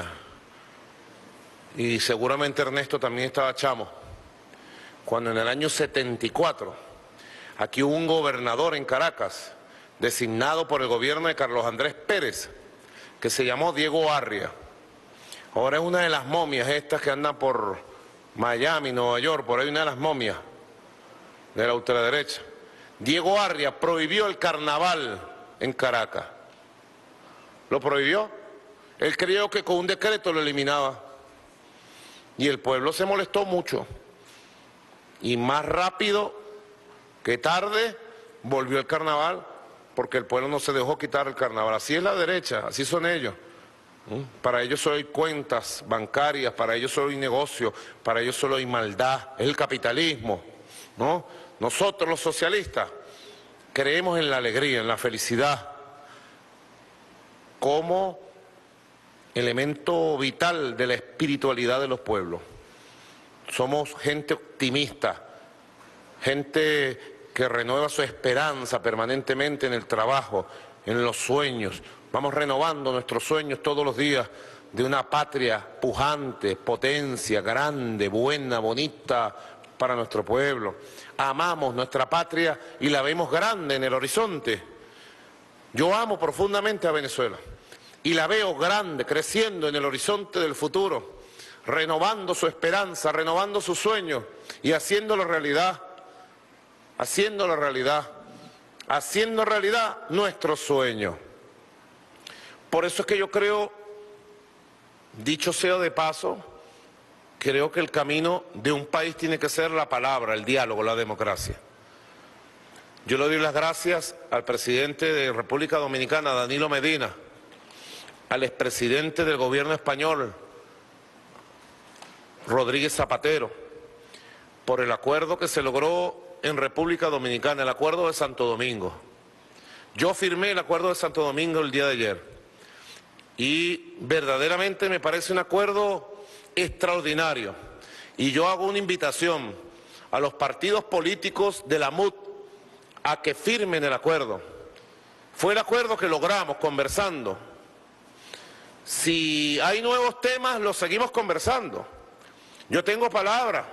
y seguramente Ernesto también estaba chamo, cuando en el año setenta y cuatro... aquí hubo un gobernador en Caracas, designado por el gobierno de Carlos Andrés Pérez, que se llamó Diego Arria. Ahora es una de las momias estas que andan por Miami, Nueva York, por ahí una de las momias de la ultraderecha. Diego Arria prohibió el carnaval en Caracas. Lo prohibió. Él creyó que con un decreto lo eliminaba. Y el pueblo se molestó mucho. Y más rápido que tarde volvió el carnaval, porque el pueblo no se dejó quitar el carnaval. Así es la derecha, así son ellos. Para ellos solo hay cuentas bancarias, para ellos solo hay negocio, para ellos solo hay maldad, es el capitalismo, ¿no? Nosotros los socialistas creemos en la alegría, en la felicidad, como elemento vital de la espiritualidad de los pueblos. Somos gente optimista, gente que renueva su esperanza permanentemente en el trabajo, en los sueños. Vamos renovando nuestros sueños todos los días de una patria pujante, potencia, grande, buena, bonita para nuestro pueblo. Amamos nuestra patria y la vemos grande en el horizonte. Yo amo profundamente a Venezuela y la veo grande, creciendo en el horizonte del futuro, renovando su esperanza, renovando sus sueños y haciéndolo realidad. Haciendo la realidad, haciendo realidad nuestros sueños. Por eso es que yo creo, dicho sea de paso, creo que el camino de un país tiene que ser la palabra, el diálogo, la democracia. Yo le doy las gracias al presidente de República Dominicana, Danilo Medina, al expresidente del gobierno español, Rodríguez Zapatero, por el acuerdo que se logró en República Dominicana, el acuerdo de Santo Domingo. Yo firmé el acuerdo de Santo Domingo el día de ayer y verdaderamente me parece un acuerdo extraordinario. Y yo hago una invitación a los partidos políticos de la M U D a que firmen el acuerdo. Fue el acuerdo que logramos conversando. Si hay nuevos temas, los seguimos conversando. Yo tengo palabra.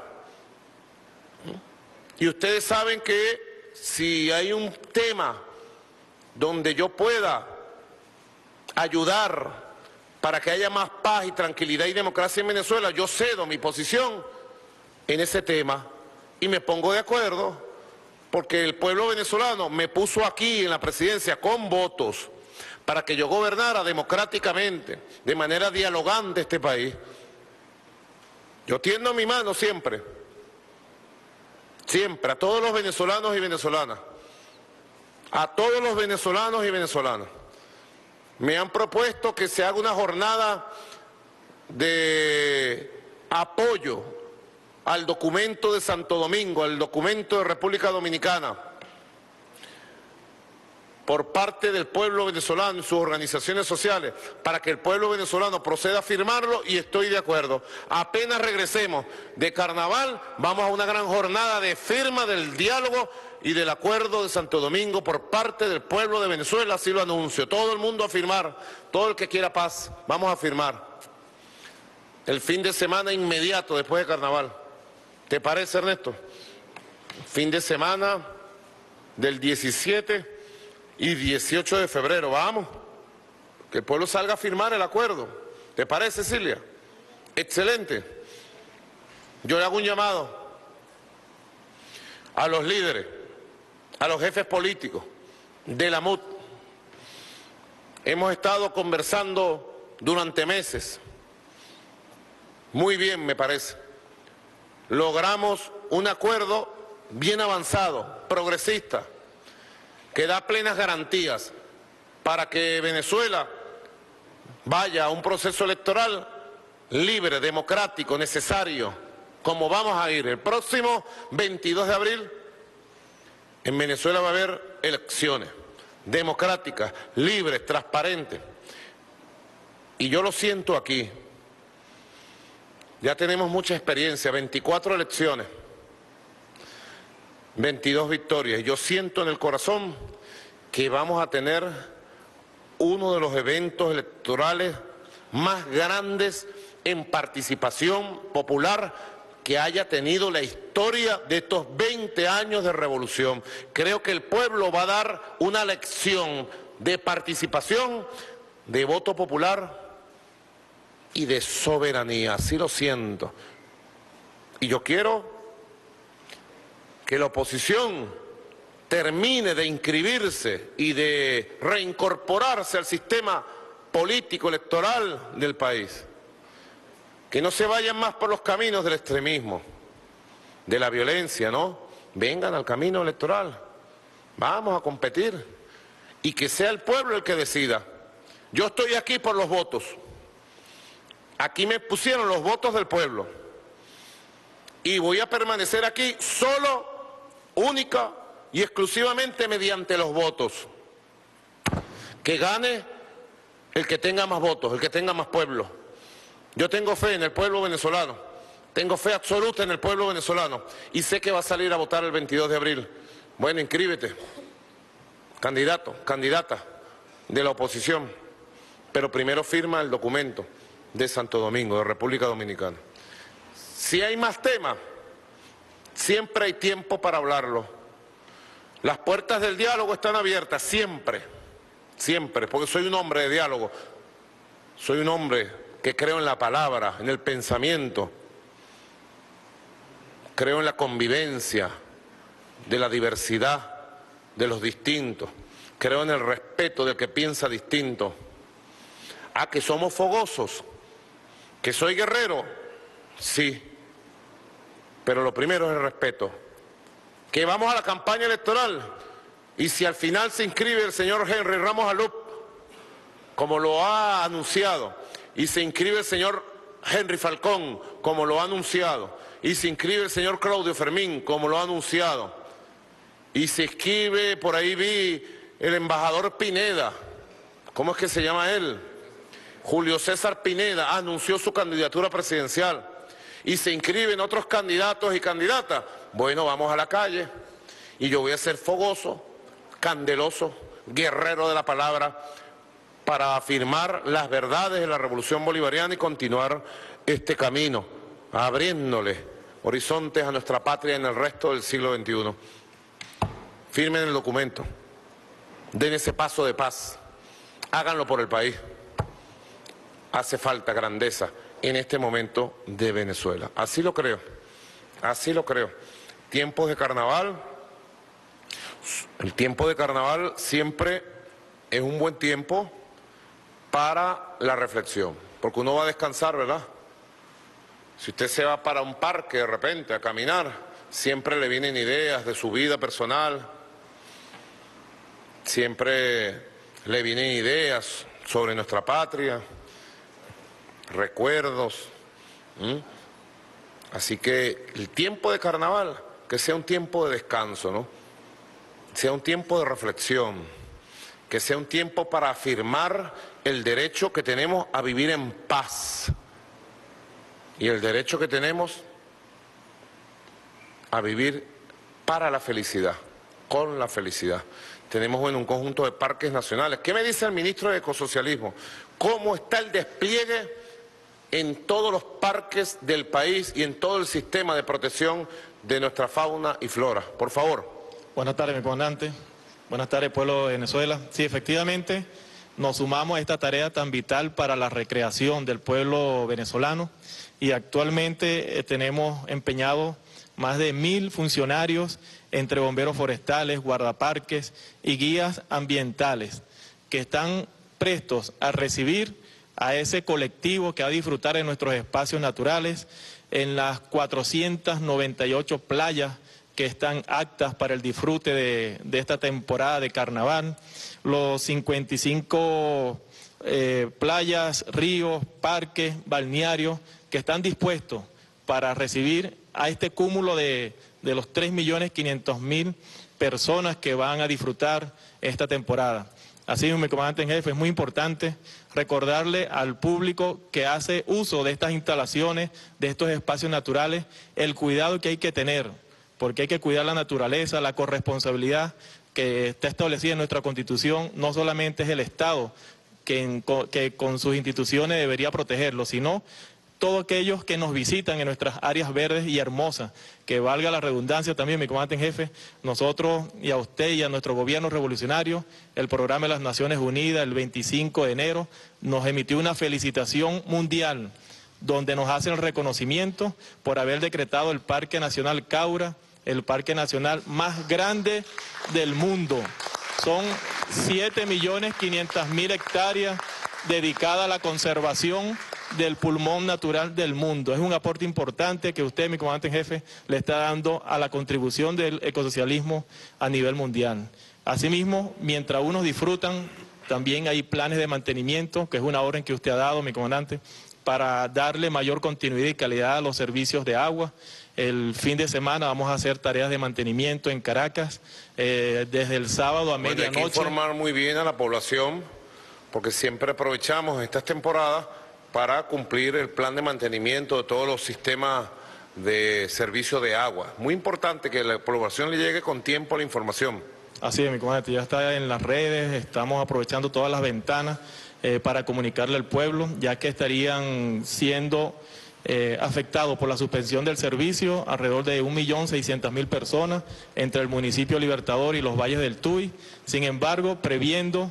Y ustedes saben que si hay un tema donde yo pueda ayudar para que haya más paz y tranquilidad y democracia en Venezuela, yo cedo mi posición en ese tema y me pongo de acuerdo porque el pueblo venezolano me puso aquí en la presidencia con votos para que yo gobernara democráticamente, de manera dialogante este país. Yo tiendo mi mano siempre, siempre, a todos los venezolanos y venezolanas, a todos los venezolanos y venezolanas. Me han propuesto que se haga una jornada de apoyo al documento de Santo Domingo, al documento de República Dominicana, por parte del pueblo venezolano y sus organizaciones sociales, para que el pueblo venezolano proceda a firmarlo, y estoy de acuerdo. Apenas regresemos de carnaval, vamos a una gran jornada de firma del diálogo y del acuerdo de Santo Domingo por parte del pueblo de Venezuela, así lo anuncio. Todo el mundo a firmar, todo el que quiera paz, vamos a firmar. El fin de semana inmediato después de carnaval. ¿Te parece, Ernesto? Fin de semana del diecisiete y dieciocho de febrero, vamos. Que el pueblo salga a firmar el acuerdo. ¿Te parece, Cilia? Excelente. Yo le hago un llamado a los líderes, a los jefes políticos de la M U D. Hemos estado conversando durante meses. Muy bien, me parece. Logramos un acuerdo bien avanzado, progresista, que da plenas garantías para que Venezuela vaya a un proceso electoral libre, democrático, necesario, como vamos a ir. El próximo veintidós de abril en Venezuela va a haber elecciones democráticas, libres, transparentes. Y yo lo siento aquí. Ya tenemos mucha experiencia, veinticuatro elecciones, veintidós victorias. Y yo siento en el corazón que vamos a tener uno de los eventos electorales más grandes en participación popular que haya tenido la historia de estos veinte años de revolución. Creo que el pueblo va a dar una lección de participación, de voto popular y de soberanía, así lo siento. Y yo quiero que la oposición termine de inscribirse y de reincorporarse al sistema político electoral del país. Que no se vayan más por los caminos del extremismo, de la violencia, ¿no? Vengan al camino electoral, vamos a competir y que sea el pueblo el que decida. Yo estoy aquí por los votos. Aquí me pusieron los votos del pueblo y voy a permanecer aquí solo, única y exclusivamente mediante los votos. Que gane el que tenga más votos, el que tenga más pueblo. Yo tengo fe en el pueblo venezolano, tengo fe absoluta en el pueblo venezolano y sé que va a salir a votar el veintidós de abril. Bueno, inscríbete, candidato, candidata de la oposición, pero primero firma el documento de Santo Domingo, de República Dominicana. Si hay más temas, siempre hay tiempo para hablarlo. Las puertas del diálogo están abiertas, siempre, siempre, porque soy un hombre de diálogo, soy un hombre que creo en la palabra, en el pensamiento, creo en la convivencia, de la diversidad, de los distintos, creo en el respeto del que piensa distinto. Ah, que somos fogosos, que soy guerrero, sí, pero lo primero es el respeto. Que vamos a la campaña electoral y si al final se inscribe el señor Henry Ramos Alup, como lo ha anunciado, y se inscribe el señor Henry Falcón, como lo ha anunciado, y se inscribe el señor Claudio Fermín, como lo ha anunciado, y se inscribe, por ahí vi, el embajador Pineda, ¿cómo es que se llama él? Julio César Pineda anunció su candidatura presidencial, y se inscriben otros candidatos y candidatas. Bueno, vamos a la calle, y yo voy a ser fogoso, candeloso, guerrero de la palabra, para afirmar las verdades de la revolución bolivariana y continuar este camino, abriéndole horizontes a nuestra patria en el resto del siglo veintiuno. Firmen el documento, den ese paso de paz, háganlo por el país. Hace falta grandeza en este momento de Venezuela. Así lo creo, así lo creo. Tiempos de carnaval, el tiempo de carnaval siempre es un buen tiempo para la reflexión, porque uno va a descansar, ¿verdad? Si usted se va para un parque de repente a caminar, siempre le vienen ideas de su vida personal, siempre le vienen ideas sobre nuestra patria, recuerdos. ¿Mm? Así que el tiempo de carnaval, que sea un tiempo de descanso, ¿no? Sea un tiempo de reflexión, que sea un tiempo para afirmar el derecho que tenemos a vivir en paz y el derecho que tenemos a vivir para la felicidad, con la felicidad. Tenemos, bueno, un conjunto de parques nacionales. ¿Qué me dice el ministro de Ecosocialismo? ¿Cómo está el despliegue en todos los parques del país y en todo el sistema de protección de nuestra fauna y flora? Por favor. Buenas tardes, mi comandante. Buenas tardes, pueblo de Venezuela. Sí, efectivamente, nos sumamos a esta tarea tan vital para la recreación del pueblo venezolano y actualmente eh, tenemos empeñados más de mil funcionarios entre bomberos forestales, guardaparques y guías ambientales que están prestos a recibir a ese colectivo que va a disfrutar de nuestros espacios naturales en las cuatrocientas noventa y ocho playas que están aptas para el disfrute de, de esta temporada de carnaval, los cincuenta y cinco eh, playas, ríos, parques, balnearios que están dispuestos para recibir a este cúmulo de, de los tres millones quinientos mil personas que van a disfrutar esta temporada. Así mismo, mi comandante en jefe, es muy importante recordarle al público que hace uso de estas instalaciones, de estos espacios naturales, el cuidado que hay que tener, porque hay que cuidar la naturaleza, la corresponsabilidad que está establecida en nuestra Constitución. No solamente es el Estado que, en, que con sus instituciones debería protegerlo, sino todos aquellos que nos visitan en nuestras áreas verdes y hermosas, que valga la redundancia también, mi comandante en jefe, nosotros y a usted y a nuestro gobierno revolucionario, el programa de las Naciones Unidas el veinticinco de enero nos emitió una felicitación mundial donde nos hace el reconocimiento por haber decretado el Parque Nacional Caura, el parque nacional más grande del mundo. Son siete millones quinientas mil hectáreas dedicadas a la conservación del pulmón natural del mundo. Es un aporte importante que usted, mi comandante en jefe, le está dando a la contribución del ecosocialismo a nivel mundial. Asimismo, mientras unos disfrutan, también hay planes de mantenimiento, que es una orden que usted ha dado, mi comandante, para darle mayor continuidad y calidad a los servicios de agua. El fin de semana vamos a hacer tareas de mantenimiento en Caracas, eh, desde el sábado a Bueno, medianoche. hay que informar muy bien a la población, porque siempre aprovechamos estas temporadas para cumplir el plan de mantenimiento de todos los sistemas de servicio de agua. Muy importante que la población le llegue con tiempo la información. Así es, mi comandante, ya está en las redes, estamos aprovechando todas las ventanas eh, para comunicarle al pueblo, ya que estarían siendo eh, afectados por la suspensión del servicio alrededor de un millón seiscientas mil personas entre el municipio Libertador y los valles del Tuy. Sin embargo, previendo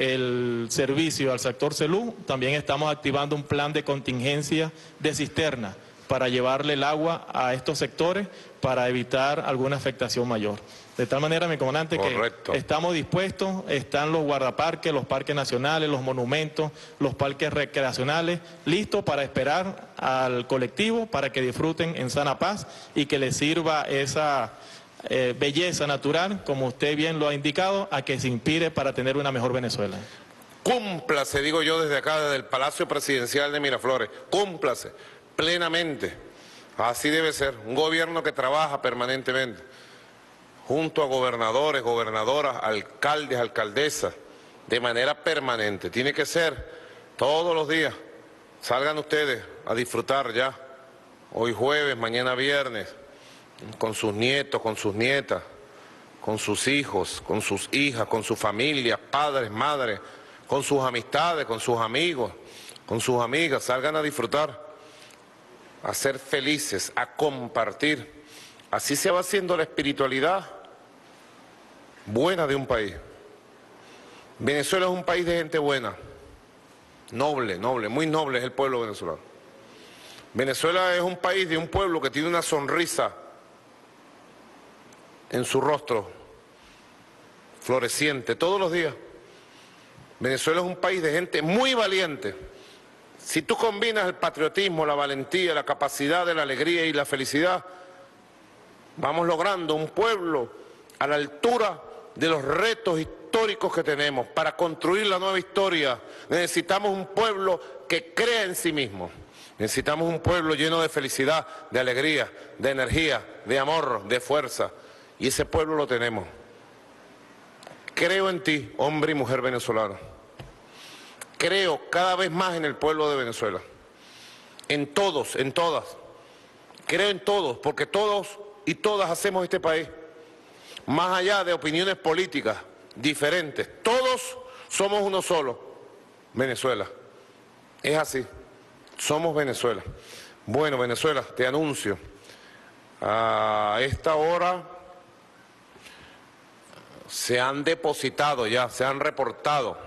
el servicio al sector Celú, también estamos activando un plan de contingencia de cisterna para llevarle el agua a estos sectores para evitar alguna afectación mayor. De tal manera, mi comandante, Correcto. que estamos dispuestos, están los guardaparques, los parques nacionales, los monumentos, los parques recreacionales, listos para esperar al colectivo para que disfruten en sana paz y que les sirva esa eh, belleza natural, como usted bien lo ha indicado, a que se inspire para tener una mejor Venezuela. Cúmplase, digo yo desde acá, desde el Palacio Presidencial de Miraflores, cúmplase plenamente. Así debe ser, un gobierno que trabaja permanentemente, junto a gobernadores, gobernadoras, alcaldes, alcaldesas, de manera permanente. Tiene que ser todos los días. Salgan ustedes a disfrutar ya, hoy jueves, mañana viernes, con sus nietos, con sus nietas, con sus hijos, con sus hijas, con sus familias, padres, madres, con sus amistades, con sus amigos, con sus amigas. Salgan a disfrutar, a ser felices, a compartir. Así se va haciendo la espiritualidad buena de un país. Venezuela es un país de gente buena, noble, noble, muy noble es el pueblo venezolano. Venezuela es un país de un pueblo que tiene una sonrisa en su rostro, floreciente, todos los días. Venezuela es un país de gente muy valiente. Si tú combinas el patriotismo, la valentía, la capacidad de la alegría y la felicidad, vamos logrando un pueblo a la altura de los retos históricos que tenemos. Para construir la nueva historia necesitamos un pueblo que crea en sí mismo. Necesitamos un pueblo lleno de felicidad, de alegría, de energía, de amor, de fuerza. Y ese pueblo lo tenemos. Creo en ti, hombre y mujer venezolano. Creo cada vez más en el pueblo de Venezuela. En todos, en todas. Creo en todos, porque todos y todas hacemos este país. Más allá de opiniones políticas diferentes, todos somos uno solo, Venezuela. Es así, somos Venezuela. Bueno, Venezuela, te anuncio, a esta hora se han depositado ya, se han reportado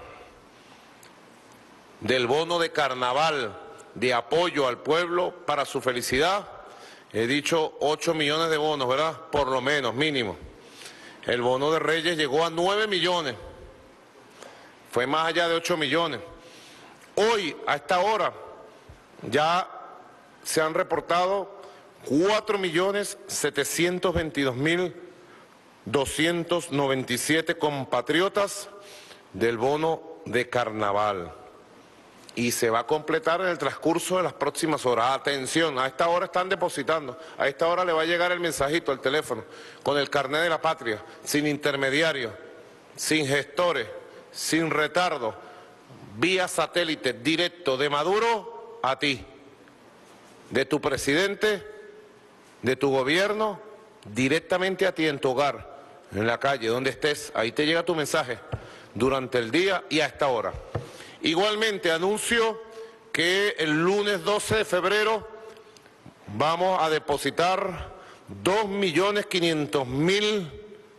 del bono de carnaval de apoyo al pueblo para su felicidad. He dicho ocho millones de bonos, ¿verdad? Por lo menos, mínimo. El bono de Reyes llegó a nueve millones, fue más allá de ocho millones. Hoy, a esta hora, ya se han reportado cuatro millones setecientos veintidós mil doscientos noventa y siete compatriotas del bono de carnaval. Y se va a completar en el transcurso de las próximas horas. Atención, a esta hora están depositando, a esta hora le va a llegar el mensajito al teléfono, con el carnet de la patria, sin intermediarios, sin gestores, sin retardo, vía satélite, directo de Maduro a ti, de tu presidente, de tu gobierno, directamente a ti en tu hogar, en la calle, donde estés, ahí te llega tu mensaje durante el día y a esta hora. Igualmente anuncio que el lunes doce de febrero vamos a depositar dos millones quinientos mil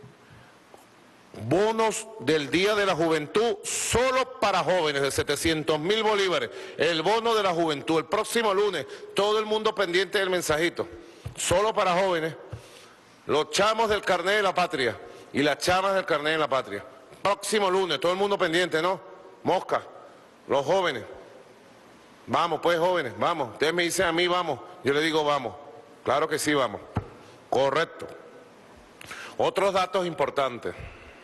bonos del Día de la Juventud solo para jóvenes de setecientos mil bolívares. El bono de la juventud, el próximo lunes, todo el mundo pendiente del mensajito, solo para jóvenes, los chamos del carnet de la patria y las chamas del carnet de la patria. Próximo lunes, todo el mundo pendiente, ¿no? Mosca. Los jóvenes, vamos pues jóvenes, vamos, ustedes me dicen a mí vamos, yo le digo vamos, claro que sí vamos, correcto. Otros datos importantes,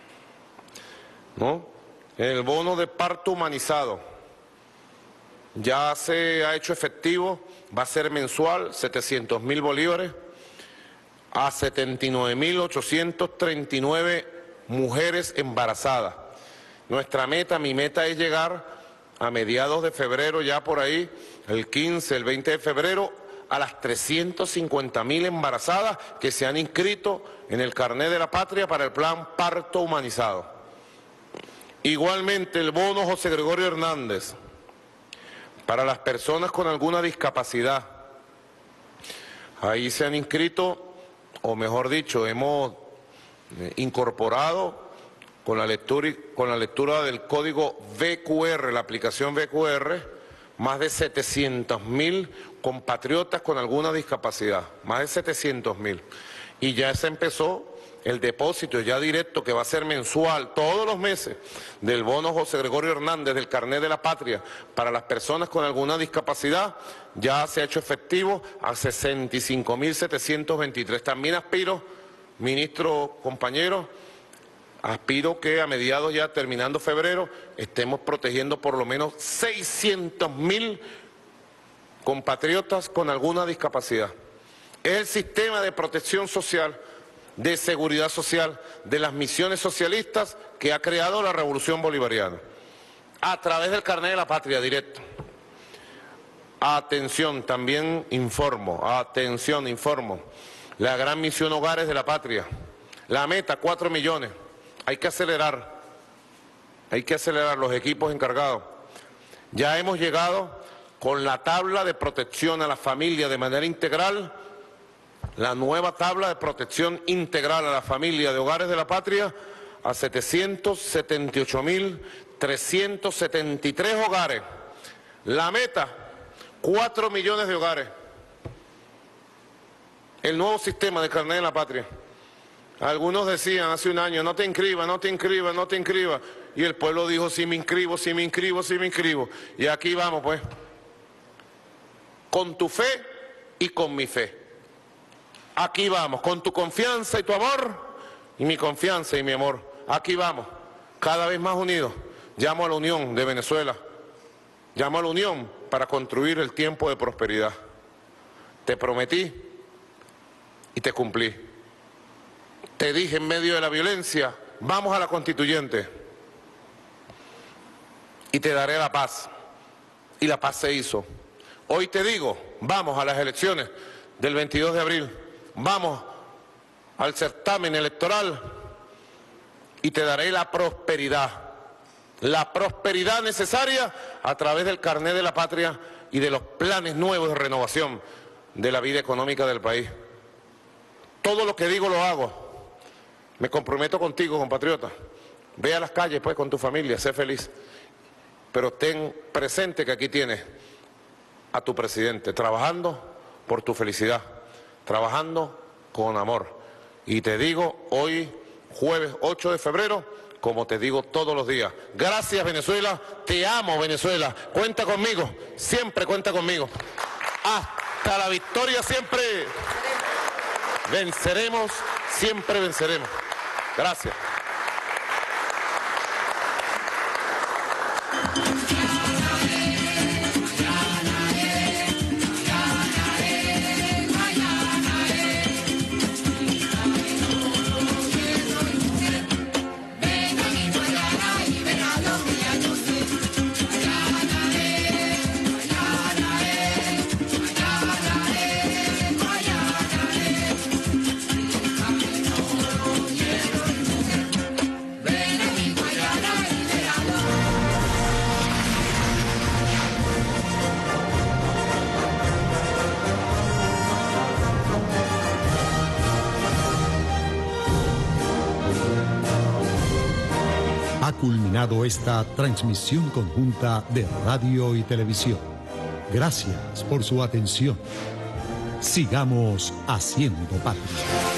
¿no? El bono de parto humanizado ya se ha hecho efectivo, va a ser mensual, setecientos mil bolívares, a setenta y nueve mil ochocientos treinta y nueve mujeres embarazadas. Nuestra meta, mi meta es llegar a mediados de febrero, ya por ahí, el quince, el veinte de febrero, a las trescientas cincuenta mil embarazadas que se han inscrito en el carnet de la patria para el plan parto humanizado. Igualmente el bono José Gregorio Hernández para las personas con alguna discapacidad. Ahí se han inscrito, o mejor dicho, hemos incorporado con la lectura, con la lectura del código V Q R, la aplicación V Q R, más de setecientos mil compatriotas con alguna discapacidad, más de setecientos mil. Y ya se empezó el depósito ya directo, que va a ser mensual, todos los meses, del bono José Gregorio Hernández, del carnet de la patria, para las personas con alguna discapacidad, ya se ha hecho efectivo a sesenta y cinco mil setecientos veintitrés. También aspiro, ministro, compañero, aspiro que a mediados ya terminando febrero estemos protegiendo por lo menos seiscientos mil compatriotas con alguna discapacidad. Es el sistema de protección social, de seguridad social, de las misiones socialistas que ha creado la Revolución Bolivariana, a través del carnet de la patria directo. Atención, también informo, atención, informo, la gran misión Hogares de la Patria, la meta, cuatro millones, hay que acelerar, hay que acelerar los equipos encargados. Ya hemos llegado con la tabla de protección a la familia de manera integral, la nueva tabla de protección integral a la familia de Hogares de la Patria, a setecientos setenta y ocho mil trescientos setenta y tres hogares. La meta, cuatro millones de hogares. El nuevo sistema de carnet de la patria. Algunos decían hace un año, no te inscribas, no te inscribas, no te inscribas. Y el pueblo dijo, sí me inscribo, sí me inscribo, sí me inscribo. Y aquí vamos pues, con tu fe y con mi fe. Aquí vamos, con tu confianza y tu amor, y mi confianza y mi amor. Aquí vamos, cada vez más unidos. Llamo a la unión de Venezuela. Llamo a la unión para construir el tiempo de prosperidad. Te prometí y te cumplí. Te dije en medio de la violencia, vamos a la constituyente y te daré la paz. Y la paz se hizo. Hoy te digo, vamos a las elecciones del veintidós de abril. Vamos al certamen electoral y te daré la prosperidad, la prosperidad necesaria a través del carnet de la patria y de los planes nuevos de renovación de la vida económica del país. Todo lo que digo lo hago. Me comprometo contigo, compatriota. Ve a las calles pues con tu familia, sé feliz. Pero ten presente que aquí tienes a tu presidente trabajando por tu felicidad, trabajando con amor. Y te digo hoy, jueves ocho de febrero, como te digo todos los días, gracias Venezuela, te amo Venezuela, cuenta conmigo, siempre cuenta conmigo. Hasta la victoria siempre venceremos, siempre venceremos. Gracias. Ha culminado esta transmisión conjunta de radio y televisión. Gracias por su atención. Sigamos haciendo patria.